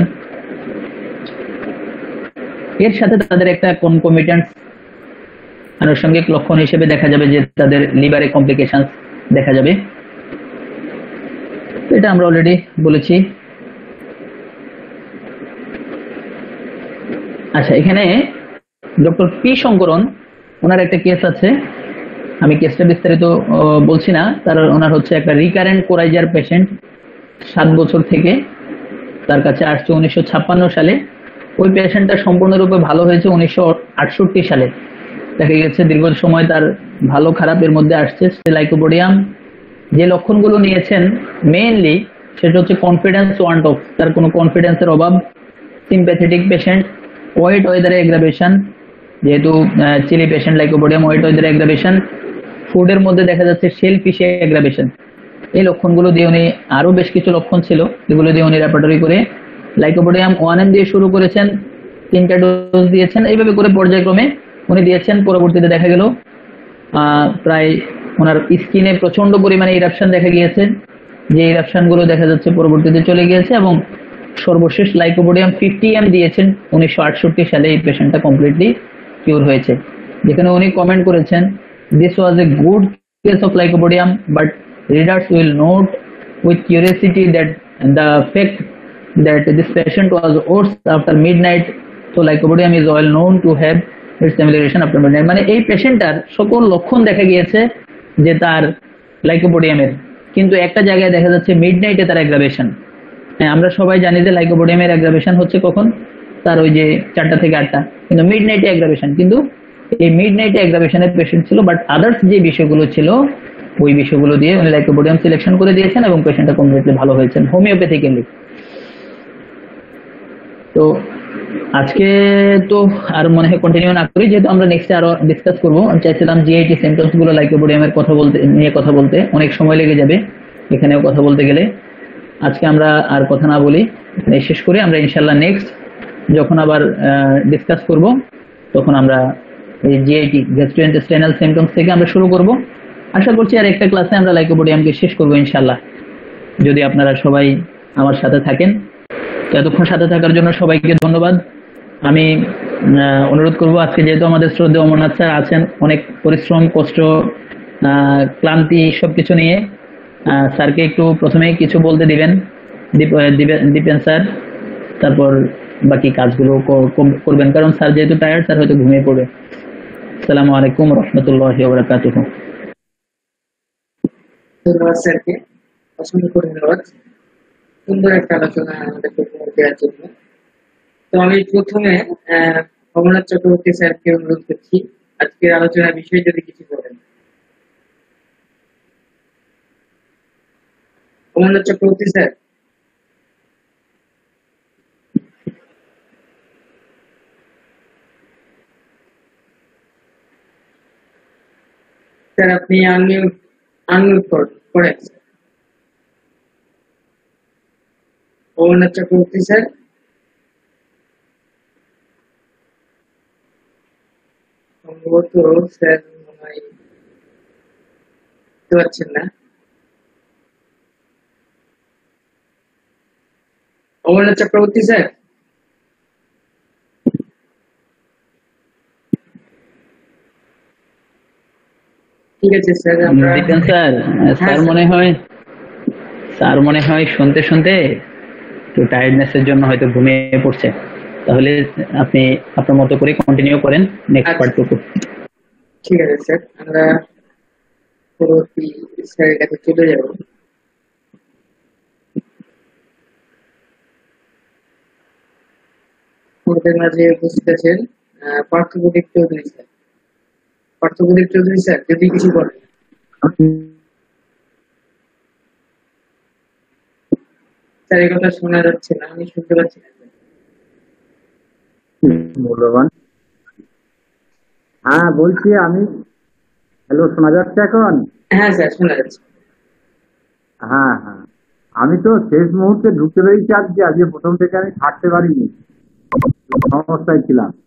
এর সাথে তাদের একটা কনকমিটেন্ট আনুষঙ্গিক লক্ষণ হিসেবে দেখা যাবে যে তাদের লিভারে কমপ্লিকেশন দেখা যাবে, এটা আমরা অলরেডি বলেছি। আচ্ছা, এখানে ডক্টর পি শঙ্করন, ওনার একটা কেস আছে, আমি কেসটা বিস্তারিত বলছি না, ওনার হচ্ছে একটা রিকারেন্ট কোরাইজার পেশেন্ট, 7 বছর থেকে তার কাছে আসছে 1956 সালে। ওই পেশেন্টটা সম্পূর্ণরূপে ভালো হয়েছে 1968 সালে। দেখা গেছে দীর্ঘ সময় তার ভালো খারাপের মধ্যে আসছে। লাইকোপোডিয়াম যে লক্ষণগুলো নিয়েছেন মেইনলি সেটা হচ্ছে কনফিডেন্স ওয়ান্ট অফ, তার কোনো কনফিডেন্সের অভাব, sympathetic patient, wet weather aggravation, যেহেতু chilly patient lycopodium, wet weather aggravation, ফুডের মধ্যে দেখা যাচ্ছে শেলফিশ এগ্রাভেশন। এই লক্ষণগুলো দিয়ে উনি, আরো বেশ কিছু লক্ষণ ছিল এগুলো দিয়ে উনি রেপার্টরি করে লাইকোপোডিয়াম 1M দিয়ে শুরু করেছেন, 3টা ডোজ দিয়েছেন, এইভাবে করে পর্যায়ক্রমে উনি দিয়েছেন। পরবর্তীতে দেখা গেল প্রায় ওনার স্কিনে প্রচন্ড পরিমাণে ইরাপশন দেখা গিয়েছে, যে ইরাপশন গুলো দেখা যাচ্ছে পরবর্তীতে চলে গিয়েছে এবং সর্বশেষ লাইকোপোডিয়াম 50M দিয়েছেন 1968 সালে। এই পেশেন্টটা কমপ্লিটলি কিউর হয়েছে, যেখানে উনি কমেন্ট করেছেন, this was a good case of lycopodium but readers will note with curiosity that the fact that this patient was worse after midnight, so lycopodium is well known to have its amelioration after midnight। মানে এই পেশেন্টটার সকল লক্ষণ দেখা গিয়েছে যে তার লাইকোপোডিয়ামের, কিন্তু একটা জায়গায় দেখা যাচ্ছে মিডনাইটে তার অ্যাগ্রাভেশন। আমরা সবাই জানি যে লাইকোপোডিয়ামের অ্যাগ্রাভেশন হচ্ছে কখন, তার ওই যে 4টা থেকে 8টা, কিন্তু মিডনাইটে অ্যাগ্রাভেশন, কিন্তু এই মিডনাইটে অ্যাগ্রাভেশনের পেশেন্ট ছিল, বাট আদার্স যে বিষয়গুলো ছিল ওই বিষয়গুলো দিয়ে উনি লাইকোপোডিয়াম সিলেকশন করে দিয়েছেন এবং পেশেন্টটা কমপ্লিটলি ভালো হয়েছেন হোমিওপ্যাথিক্যালি। তো আজকে তো আর মনে হয় কন্টিনিউ না করি, যেহেতু আমরা নেক্সটে আরো ডিসকাস করবো। আমি চাইছিলাম জিআইটি সিমটমস গুলো লাইকোপোডিয়ামের কথা বলতে অনেক সময় লেগে যাবে এখানেও কথা বলতে গেলে। আজকে আমরা আর কথা না বলি, শেষ করে আমরা ইনশাল্লাহ নেক্সট যখন আবার ডিসকাস করব তখন আমরা এই জিআইটি গ্যাস্ট্রোইন্টেস্টাইনাল সিমটমস থেকে আমরা শুরু করব। আশা করছি আর একটা ক্লাসে আমরা লাইকোপোডিয়ামকে শেষ করবো ইনশাল্লাহ, যদি আপনারা সবাই আমার সাথে থাকেন। এতক্ষণ সাথে থাকার জন্য সবাইকে ধন্যবাদ। আমি অনুরোধ করব, আজকে যেহেতু আমাদের শ্রদ্ধেয় অমরনাথ স্যার আছেন, অনেক পরিশ্রম, কষ্ট, ক্লান্তি সবকিছু নিয়ে, স্যারকে একটু প্রথমেই কিছু বলতে দিবেন, দীপেন স্যার, তারপর বাকি কাজগুলো করবেন, কারণ স্যার যেহেতু টায়ার্ড, স্যার হয়তো ঘুমিয়ে পড়বে। আসসালামু আলাইকুম রহমতুল্লাহি ওয়া বারাকাতুহু। ধন্যবাদ স্যারকে, অসংখ্য ধন্যবাদ সুন্দর একটা আলোচনা আমাদেরকে দেওয়ার জন্য। তো আমি প্রথমে অমরনাথ চক্রবর্তী স্যারকে অনুরোধ করছি আজকের আলোচনার বিষয়ে যদি কিছু বলেন। অমরনাথ চক্রবর্তী স্যার। স্যার আপনি আনমিউট করুন। পড়েন স্যার। অমরনাথ চক্রবর্তী স্যার। সম্ভবত স্যার মনে হয় বুঝতে পারছেন না। অমরনাথ চক্রবর্তী স্যার। ঠিক আছে স্যার, আমরা দেখেন স্যার, হ্যাঁ স্যার স্যার। মনে হয় শুনতে শুনতে একটু টায়ার্ডনেসের জন্য হয়তো ঘুমিয়ে পড়ছে। তাহলে আপনি আপনার মতো করে কন্টিনিউ করেন নেক্সট আচ্ছা পার্টটুকু। ঠিক আছে স্যার, আমরা পরবর্তী স্যারের কাছে চলে যাব। আমাদের মাঝে উপস্থিত আছেন পার্থপ্রদীপ চৌধুরী স্যার। পার্থপ্রদীপ চৌধুরী স্যার যদি কিছু বলেন। স্যার এই কথা শোনা যাচ্ছে না, আমি শুনতে পাচ্ছি না স্যার। মূল্যবান। হ্যাঁ বলছি আমি। হ্যালো, শোনা যাচ্ছে এখন? হ্যাঁ স্যার শোনা যাচ্ছে। হ্যাঁ হ্যাঁ, আমি তো শেষ মুহূর্তে ঢুকতে পেরেছি। আজকে প্রথম থেকে আমি থাকতে পারিনি, সমস্যায় ছিলাম।